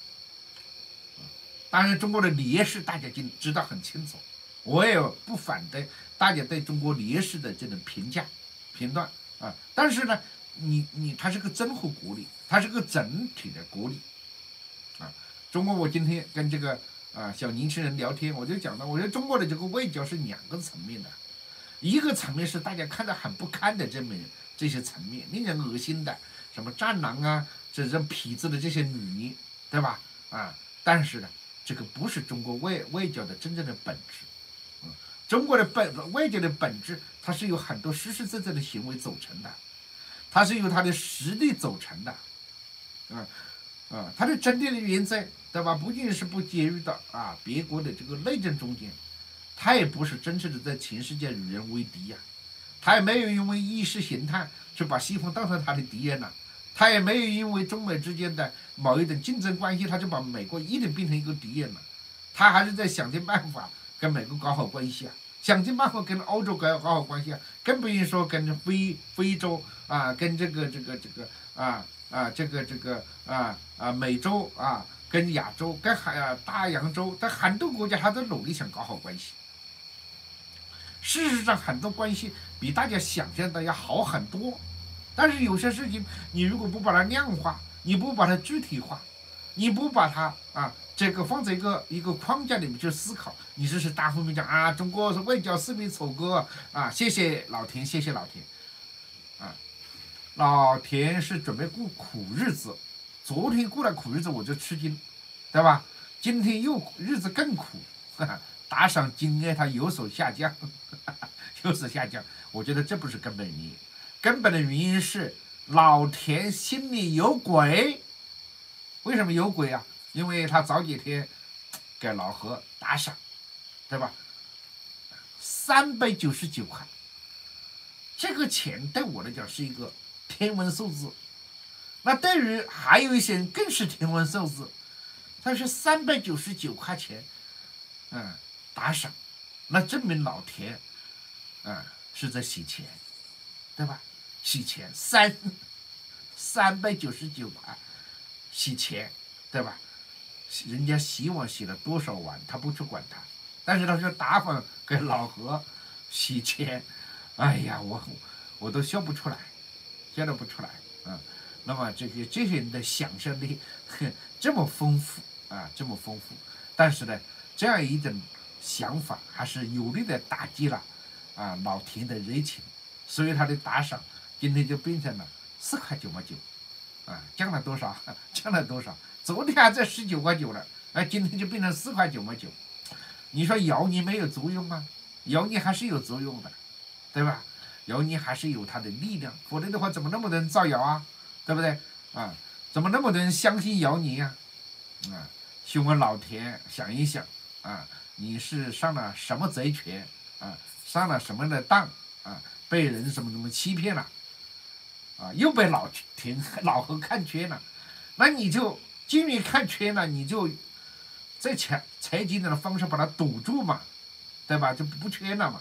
当然，中国的劣势大家就知道很清楚，我也不反对大家对中国劣势的这种评价、评断啊。但是呢，你你它是个综合国力，它是个整体的国力啊。中国，我今天跟这个啊小年轻人聊天，我就讲到，我觉得中国的这个外交是两个层面的，一个层面是大家看得很不堪的这么这些层面，令人恶心的，什么战狼啊，这这痞子的这些女人，对吧？啊，但是呢。这个不是中国外外交的真正的本质，嗯，中国的本外交的本质，它是由很多实实在在的行为组成的，它是由它的实力组成的，嗯嗯，它的真正的原则，对吧？不仅是不介入到啊别国的这个内政中间，它也不是真正的在全世界与人为敌呀、啊，它也没有因为意识形态去把西方当成他的敌人了、啊。他也没有因为中美之间的某一种竞争关系，他就把美国一定变成一个敌人了。他还是在想尽办法跟美国搞好关系啊，想尽办法跟欧洲搞好关系啊，更不用说跟非非洲啊，跟这个这个这个啊啊这个这个啊啊美洲啊，跟亚洲，跟海啊大洋洲，但很多国家他都努力想搞好关系。事实上，很多关系比大家想象的要好很多。但是有些事情，你如果不把它量化，你不把它具体化，你不把它啊这个放在一个一个框架里面去思考，你这是大方面讲啊，中国是外交四面楚歌啊，谢谢老田，谢谢老田，啊，老田是准备过苦日子，昨天过了苦日子我就吃惊，对吧？今天又日子更苦，哈哈，打赏金额它有所下降，哈哈，有所下降，我觉得这不是根本原因。根本的原因是老田心里有鬼，为什么有鬼啊？因为他早几天给老何打赏，对吧？三百九十九块，这个钱对我来讲是一个天文数字。那对于还有一些人更是天文数字，他是三百九十九块钱，嗯，打赏，那证明老田，嗯，是在洗钱，对吧？洗钱三三百九十九块，洗钱，对吧？人家洗碗洗了多少碗，他不去管他，但是他说打粉给老何洗钱，哎呀，我我都笑不出来，笑得不出来啊。那么这个这些人的想象力这么丰富啊，这么丰富，但是呢，这样一种想法还是有力的打击了啊老田的热情，所以他的打赏。今天就变成了四块九毛九，啊，降了多少？降了多少？昨天还在十九块九了，啊，今天就变成四块九毛九。你说谣言没有作用吗？谣言还是有作用的，对吧？谣言还是有它的力量，否则的话，怎么那么多人造谣啊？对不对？啊，怎么那么多人相信谣言呀？啊，希望老田想一想啊，你是上了什么贼船啊？上了什么的当啊？被人什么什么欺骗了？啊，又被老田老何看缺了，那你就既然看缺了，你就在财财经的方式把它堵住嘛，对吧？就不缺了嘛。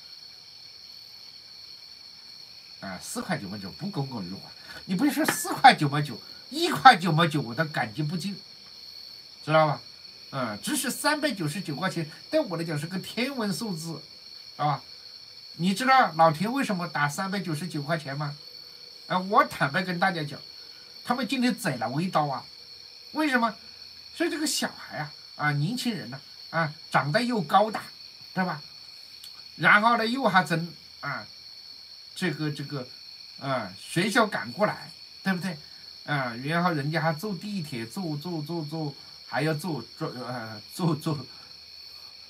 啊，四块九毛九不耿耿于怀，你不是说四块九毛九，一块九毛九我都感激不尽，知道吧？嗯，只是三百九十九块钱，对我来讲是个天文数字，啊吧？你知道老田为什么打三百九十九块钱吗？啊，我坦白跟大家讲，他们今天宰了我一刀啊！为什么？所以这个小孩啊，啊，年轻人呢、啊，啊，长得又高大，对吧？然后呢，又还真啊，这个这个，啊，学校赶过来，对不对？啊，然后人家还坐地铁，坐坐坐坐，还要坐坐呃坐坐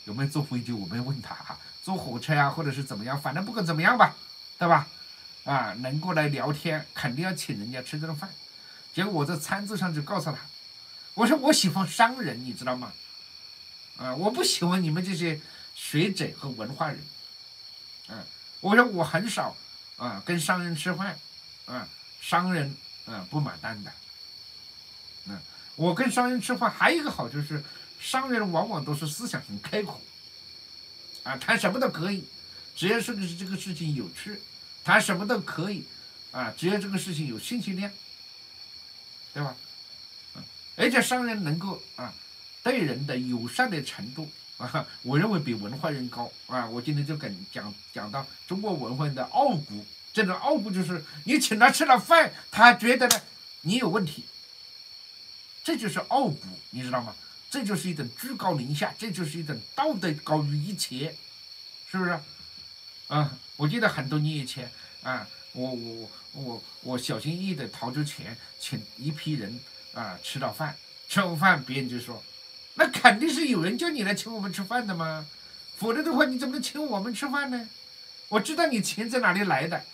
有没有坐飞机我没问他哈，坐火车呀、啊、或者是怎么样，反正不管怎么样吧，对吧？啊，能过来聊天，肯定要请人家吃这顿饭。结果我在餐桌上就告诉他，我说我喜欢商人，你知道吗？啊，我不喜欢你们这些学者和文化人。啊，我说我很少啊跟商人吃饭，啊，商人啊不买单的。嗯、啊，我跟商人吃饭还有一个好处是，商人往往都是思想很开阔，啊，谈什么都可以，只要是这个事情有趣。谈什么都可以，啊，只要这个事情有信息量，对吧？啊，而且商人能够啊对人的友善的程度啊，我认为比文化人高啊。我今天就跟讲讲到中国文化人的傲骨，这种傲骨就是你请他吃了饭，他觉得呢你有问题，这就是傲骨，你知道吗？这就是一种居高临下，这就是一种道德高于一切，是不是？啊，我记得很多年以前啊，我我我我小心翼翼的掏出钱请一批人啊吃了饭，吃完饭别人就说，那肯定是有人叫你来请我们吃饭的嘛，否则的话你怎么能请我们吃饭呢？我知道你钱在哪里来的。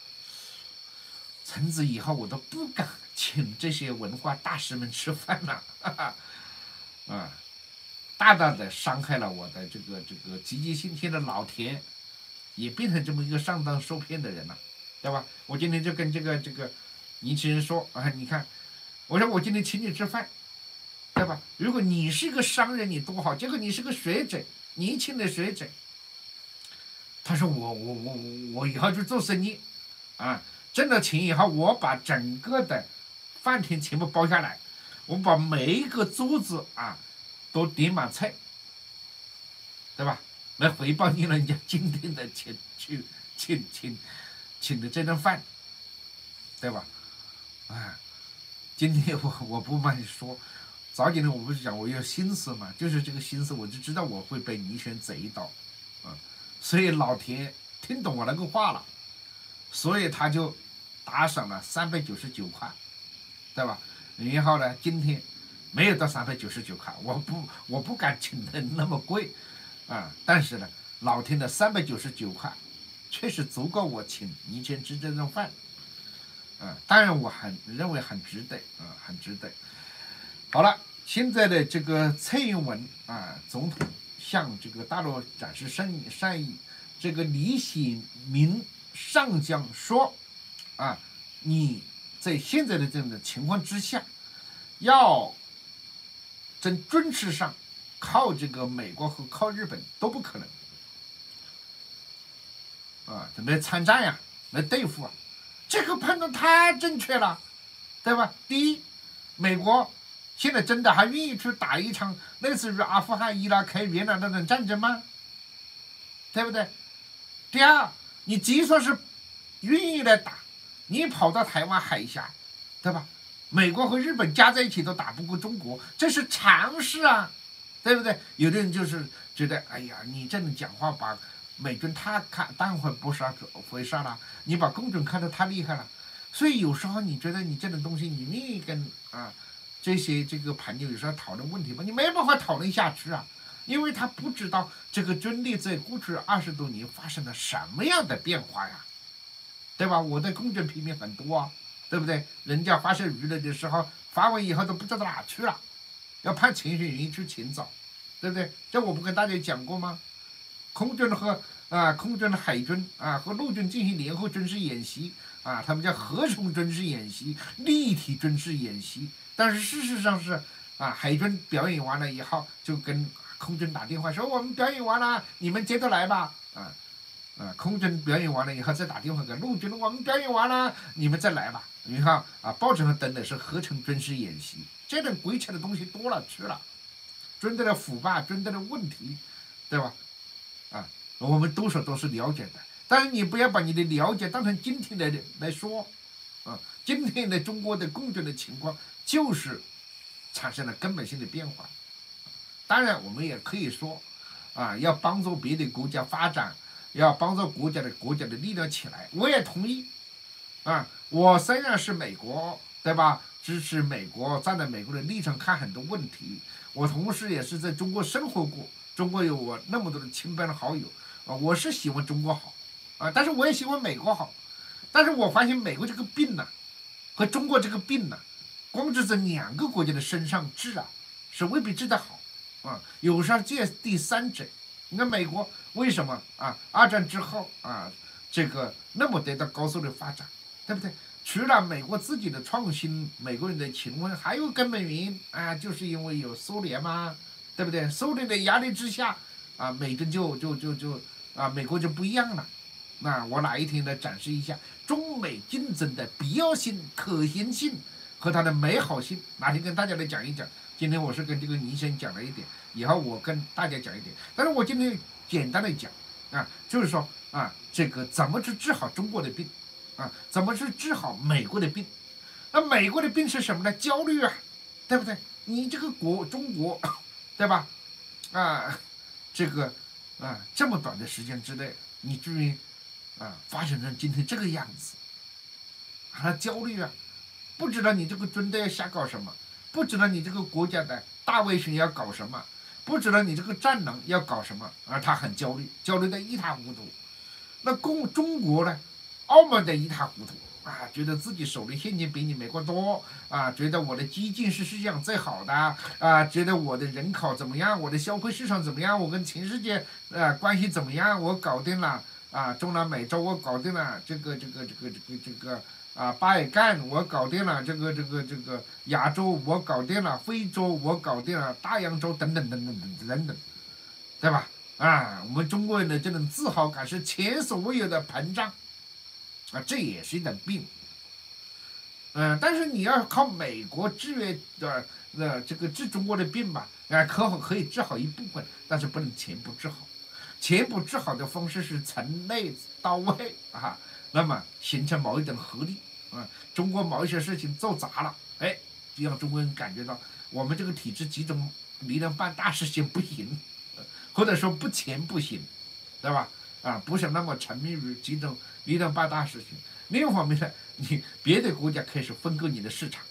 从此以后我都不敢请这些文化大师们吃饭了，哈哈，啊，大大的伤害了我的这个这个积极信天的老田。也变成这么一个上当受骗的人了，对吧？我今天就跟这个这个年轻人说啊，你看，我说我今天请你吃饭，对吧？如果你是个商人，你多好，结果你是个学者，年轻的学者。他说我我我我以后就做生意，啊，挣了钱以后，我把整个的饭店全部包下来，我把每一个桌子啊都点满菜，对吧？来回报你人家今天的请去请请请的这顿饭，对吧？啊，今天我我不瞒你说，早几天我不是讲我有心思嘛，就是这个心思，我就知道我会被倪泉贼一刀，啊，所以老田听懂我那个话了，所以他就打赏了三百九十九块，对吧？然后呢，今天没有到三百九十九块，我不我不敢请的那么贵。啊，但是呢，老天的三百九十九块，确实足够我请倪泉吃这顿饭，啊，当然我很认为很值得，啊，很值得。好了，现在的这个蔡英文啊总统向这个大陆展示善意，善意，这个李显明上将说，啊，你在现在的这样的情况之下，要在军事上。靠这个美国和靠日本都不可能，啊，来参战呀，来对付啊，这个判断太正确了，对吧？第一，美国现在真的还愿意去打一场类似于阿富汗、伊拉克、越南那种战争吗？对不对？第二，你就算是愿意来打，你跑到台湾海峡，对吧？美国和日本加在一起都打不过中国，这是常识啊。对不对？有的人就是觉得，哎呀，你这种讲话把美军他看当回不是回事了，你把共军看得太厉害了。所以有时候你觉得你这种东西，你愿意跟啊这些这个朋友有时候讨论问题吗？你没办法讨论下去啊，因为他不知道这个军力在过去二十多年发生了什么样的变化呀，对吧？我对共军批评很多啊，对不对？人家发射娱乐的时候，发完以后都不知道哪去了。要派潜水员去寻找，对不对？这我不跟大家讲过吗？空军和啊空军的海军啊和陆军进行联合军事演习啊，他们叫合同军事演习、立体军事演习。但是事实上是啊，海军表演完了以后，就跟空军打电话说我们表演完了，你们接着来吧。啊啊，空军表演完了以后再打电话给陆军，我们表演完了，你们再来吧。你看啊，报纸上登的是合成军事演习。这种鬼扯的东西多了去了，军队的腐败、军队的问题，对吧？啊，我们多少都是了解的，但是你不要把你的了解当成今天的来说，啊，今天的中国的共军的情况就是产生了根本性的变化。当然，我们也可以说，啊，要帮助别的国家发展，要帮助国家的国家的力量起来，我也同意。啊，我虽然是美国，对吧？支持美国，站在美国的立场看很多问题。我同时也是在中国生活过， 中国有我那么多的亲朋好友啊，我是喜欢中国好啊，但是我也喜欢美国好，但是我发现美国这个病呢、啊，和中国这个病呢、啊，光是在两个国家的身上治啊，是未必治得好啊，有时候借第三者。你看美国为什么啊？二战之后啊，这个那么得到高速的发展，对不对？除了美国自己的创新，美国人的勤奋，还有根本原因啊，就是因为有苏联嘛，对不对？苏联的压力之下啊，美军就就就就啊，美国就不一样了。那我哪一天来展示一下中美竞争的必要性、可行性和它的美好性？哪天跟大家来讲一讲。今天我是跟这个倪生讲了一点，以后我跟大家讲一点。但是我今天简单的讲啊，就是说啊，这个怎么去治好中国的病啊？怎么去治好美国的病？那美国的病是什么呢？焦虑啊，对不对？你这个国中国，对吧？啊，这个啊，这么短的时间之内，你居然啊发展成今天这个样子，还焦虑啊，不知道你这个军队要瞎搞什么，不知道你这个国家的大卫军要搞什么，不知道你这个战狼要搞什么，而他很焦虑，焦虑得一塌糊涂。那共中国呢，傲慢得一塌糊涂啊，觉得自己手里现金比你美国多啊，觉得我的基金是世界上最好的啊，觉得我的人口怎么样，我的消费市场怎么样，我跟全世界啊关系怎么样，我搞定了啊，中南美洲我搞定了这个这个这个这个这个啊巴尔干我搞定了，这个这个这个亚洲我搞定了，非洲我搞定了，大洋洲等等等等等等等，对吧？啊，我们中国人的这种自豪感是前所未有的膨胀，啊，这也是一种病。嗯、呃，但是你要靠美国治愈的呃这个治中国的病吧，啊，可可以治好一部分，但是不能全部治好。全部治好的方式是从内到外啊，那么形成某一种合力啊。中国某一些事情做砸了，哎，就让中国人感觉到我们这个体制集中力量办大事情不行。或者说不前不行，对吧？啊，不是那么沉迷于集中力量办大事情。另一方面呢，你别的国家开始分割你的市场。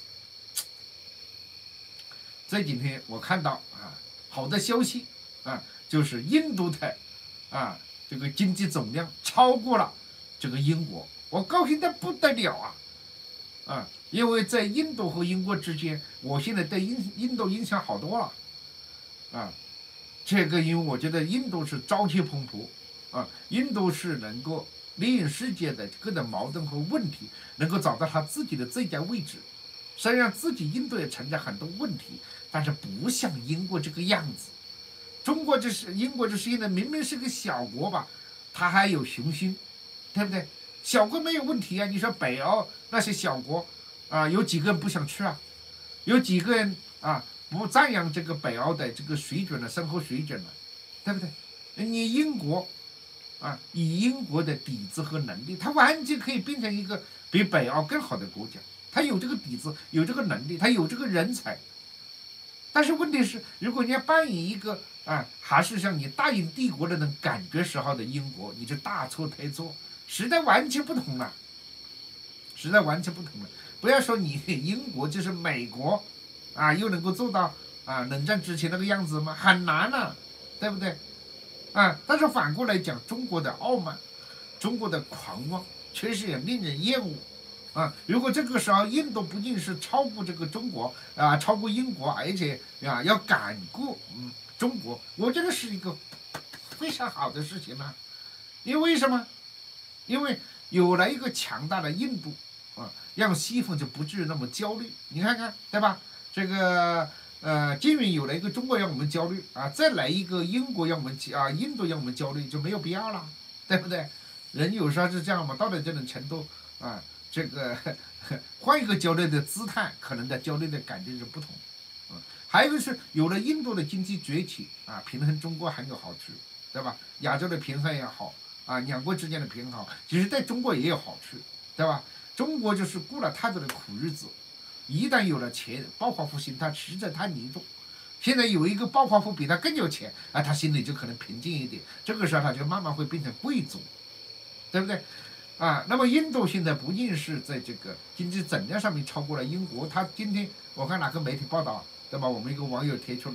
这几天我看到啊，好的消息啊，就是印度的啊这个经济总量超过了这个英国，我高兴的不得了啊！啊，因为在印度和英国之间，我现在对印印度影响好多了，啊。这个因为我觉得印度是朝气蓬勃啊，印度是能够利用世界的各种矛盾和问题，能够找到他自己的最佳位置。虽然自己印度也存在很多问题，但是不像英国这个样子。中国这是英国这是现在明明是个小国吧，它还有雄心，对不对？小国没有问题啊。你说北欧那些小国啊，有几个人不想去啊？有几个人啊？不赞扬这个北欧的这个水准的生活水准了，对不对？你英国啊，以英国的底子和能力，它完全可以变成一个比北欧更好的国家。它有这个底子，有这个能力，它有这个人才。但是问题是，如果你要扮演一个啊，还是像你大英帝国的那种感觉时候的英国，你就大错特错，时代完全不同了，时代完全不同了。不要说你英国，就是美国。啊，又能够做到啊冷战之前那个样子吗？很难啊，对不对？啊，但是反过来讲，中国的傲慢，中国的狂妄，确实也令人厌恶啊。如果这个时候印度不仅是超过这个中国啊，超过英国，而且啊要赶过嗯中国，我觉得是一个非常好的事情啊。因为什么？因为有了一个强大的印度啊，让西方就不至于那么焦虑。你看看，对吧？这个呃，既然有了一个中国让我们焦虑啊，再来一个英国让我们啊，印度让我们焦虑就没有必要了，对不对？人有时候是这样嘛，到了这种程度啊，这个换一个焦虑的姿态，可能的焦虑的感觉是不同。嗯，还有是有了印度的经济崛起啊，平衡中国很有好处，对吧？亚洲的平衡也好啊，两国之间的平衡好，其实在中国也有好处，对吧？中国就是过了太多的苦日子。一旦有了钱，暴发户心态实在太凝重。现在有一个暴发户比他更有钱啊，他心里就可能平静一点。这个时候他就慢慢会变成贵族，对不对？啊，那么印度现在不仅是在这个经济总量上面超过了英国，他今天我看哪个媒体报道，对吧？我们一个网友贴出来了，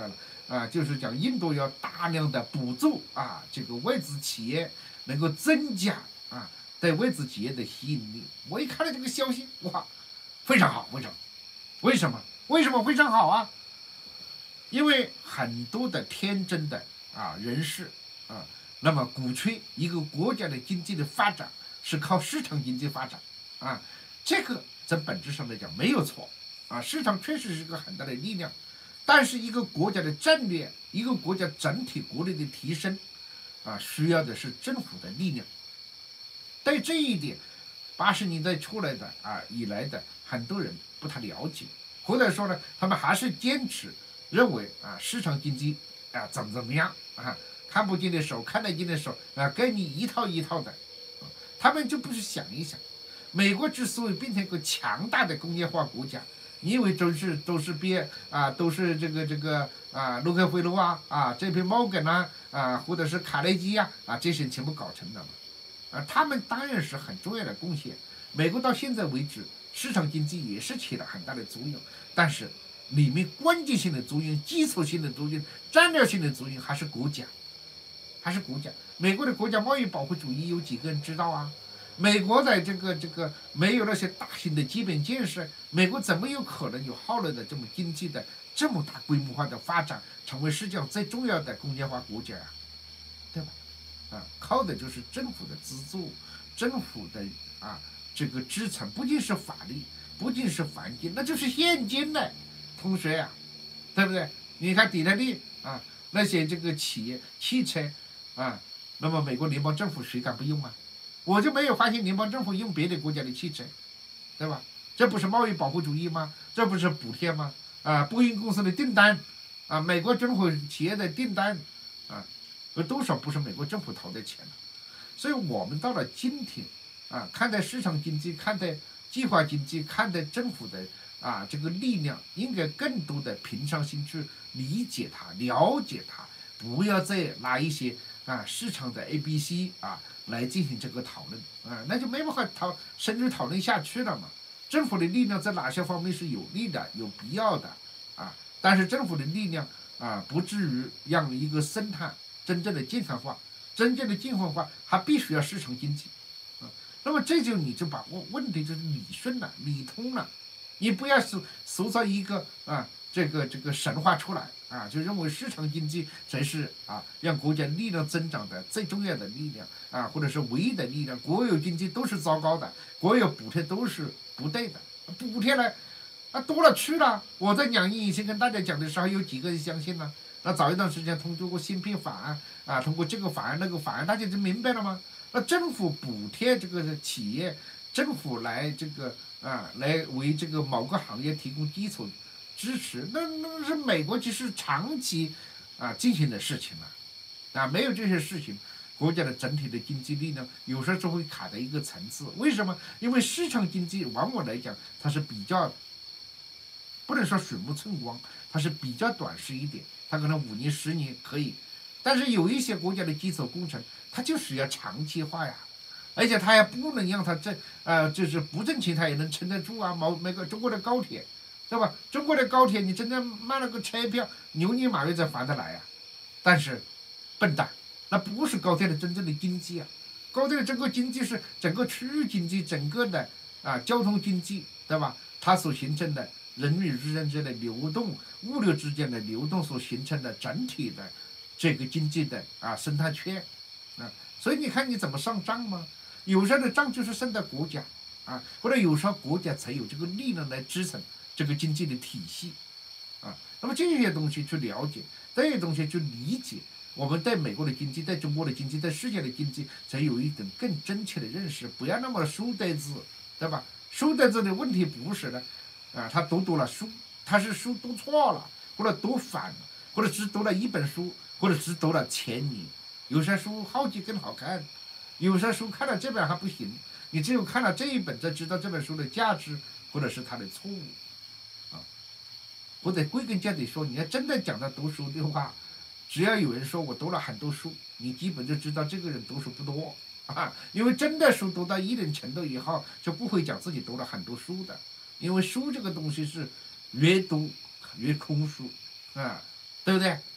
啊，就是讲印度要大量的补助啊，这个外资企业能够增加啊对外资企业的吸引力。我一看到这个消息，哇，非常好，非常好。为什么？为什么非常好啊？因为很多的天真的啊人士啊，那么鼓吹一个国家的经济的发展是靠市场经济发展啊，这个在本质上来讲没有错啊，市场确实是个很大的力量，但是一个国家的战略，一个国家整体国力的提升啊，需要的是政府的力量。对这一点，八十年代出来的啊以来的很多人不太了解，或者说呢，他们还是坚持认为啊市场经济啊怎么怎么样啊，看不见的手看得见的手啊，跟你一套一套的，啊、他们就不是想一想，美国之所以变成一个强大的工业化国家，你以为都是都是别啊都是这个这个啊洛克菲勒啊啊这批摩根啊啊或者是卡内基啊啊这些全部搞成的吗？啊，他们当然是很重要的贡献。美国到现在为止，市场经济也是起了很大的作用，但是里面关键性的作用、基础性的作用、战略性的作用还是国家，还是国家。美国的国家贸易保护主义有几个人知道啊？美国的这个这个没有那些大型的基本建设，美国怎么有可能有后来的这么经济的这么大规模化的发展，成为世界上最重要的工业化国家啊？对吧？啊，靠的就是政府的资助，政府的啊这个支撑，不仅是法律，不仅是环境，那就是现金呢，同学呀、啊，对不对？你看底特律啊，那些这个企业、汽车啊，那么美国联邦政府谁敢不用啊？我就没有发现联邦政府用别的国家的汽车，对吧？这不是贸易保护主义吗？这不是补贴吗？啊，波音公司的订单啊，美国政府企业的订单啊。有多少不是美国政府投的钱呢？所以我们到了今天啊，看待市场经济，看待计划经济，看待政府的啊这个力量，应该更多的平常心去理解它、了解它，不要再拿一些啊市场的 A B C 啊来进行这个讨论啊，那就没办法讨深入讨论下去了嘛。政府的力量在哪些方面是有利的、有必要的啊？但是政府的力量啊，不至于让一个生态真正的健康化，真正的健康化还必须要市场经济，啊，那么这就你就把问问题就是理顺了、理通了，你不要塑塑造一个啊这个这个神话出来啊，就认为市场经济才是啊让国家力量增长的最重要的力量啊，或者是唯一的力量，国有经济都是糟糕的，国有补贴都是不对的，补贴呢啊多了去了，我在两年以前跟大家讲的时候，有几个人相信呢？那早一段时间通过芯片法案啊，通过这个法案那个法案，大家就明白了吗？那政府补贴这个企业，政府来这个啊，来为这个某个行业提供基础支持，那那是美国其实长期啊进行的事情了，啊，没有这些事情，国家的整体的经济力量有时候就会卡在一个层次。为什么？因为市场经济往往来讲，它是比较不能说水木寸光，它是比较短视一点。它可能五年、十年可以，但是有一些国家的基础工程，它就是要长期化呀，而且它也不能让它挣，呃，就是不挣钱，它也能撑得住啊。某每个中国的高铁，对吧？中国的高铁，你真正卖了个车票，牛年马月才还得来呀。但是，笨蛋，那不是高铁的真正的经济啊！高铁的整个经济是整个区域经济，整个的啊交通经济，对吧？它所形成的人与人之间的流动。物流之间的流动所形成的整体的这个经济的啊生态圈啊，所以你看你怎么上账吗？有时候的账就是算在国家啊，或者有时候国家才有这个力量来支撑这个经济的体系啊。那么这些东西去了解，这些东西去理解，我们对美国的经济、对中国的经济、对世界的经济才有一种更真切的认识，不要那么书呆子，对吧？书呆子的问题不是的啊，他读多了书。他是书读错了，或者读反了，或者只读了一本书，或者只读了前年。有些书好几更好看，有些书看了这本还不行，你只有看了这一本才知道这本书的价值，或者是它的错误啊。或者归根结底说，你要真的讲到读书的话，只要有人说我读了很多书，你基本就知道这个人读书不多啊。因为真的书读到一定程度以后，就不会讲自己读了很多书的，因为书这个东西是。越读越空虚啊，对不对？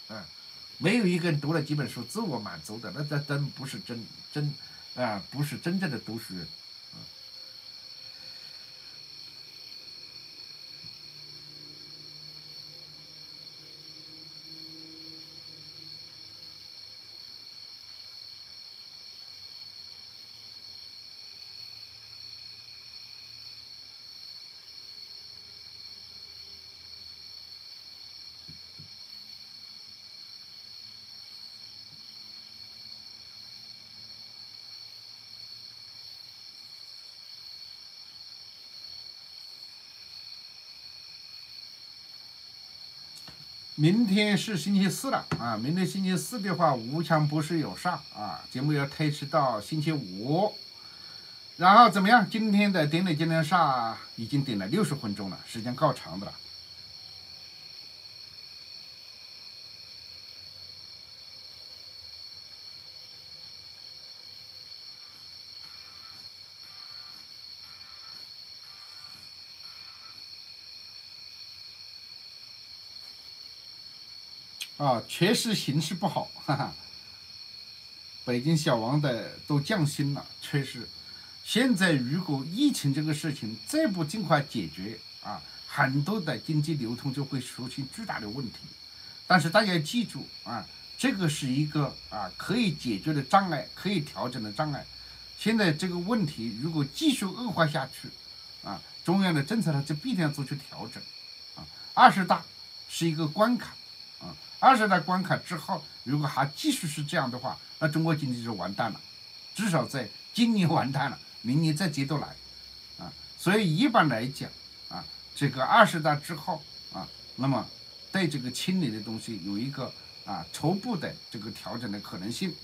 啊，没有一个人读了几本书自我满足的，那这真不是真真啊，不是真正的读书人。明天是星期四了啊！明天星期四的话，吴强博士有上啊，节目要推迟到星期五。然后怎么样？今天的点点今天上已经点了六十分钟了，时间够长的了。啊，确实形势不好，哈哈。北京小王的都降薪了，确实。现在如果疫情这个事情再不尽快解决啊，很多的经济流通就会出现巨大的问题。但是大家要记住啊，这个是一个啊可以解决的障碍，可以调整的障碍。现在这个问题如果继续恶化下去，啊，中央的政策它就必定要做出调整。啊，二十大是一个关卡。啊，二十大关卡之后，如果还继续是这样的话，那中国经济就完蛋了，至少在今年完蛋了，明年再接着来，啊，所以一般来讲，啊，这个二十大之后，啊，那么对这个清理的东西有一个啊初步的这个调整的可能性。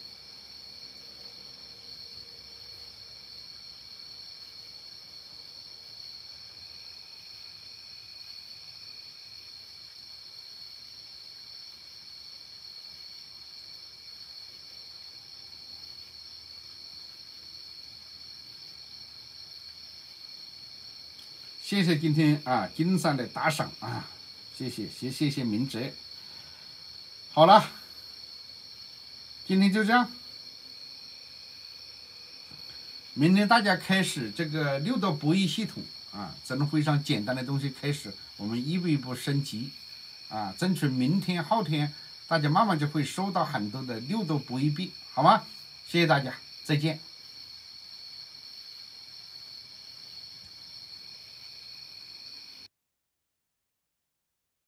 谢谢今天啊金山的打赏啊，谢谢谢谢谢明哲。好了，今天就这样，明天大家开始这个六道博弈系统啊，从非常简单的东西开始，我们一步一步升级啊，争取明天后天大家慢慢就会收到很多的六道博弈币，好吗？谢谢大家，再见。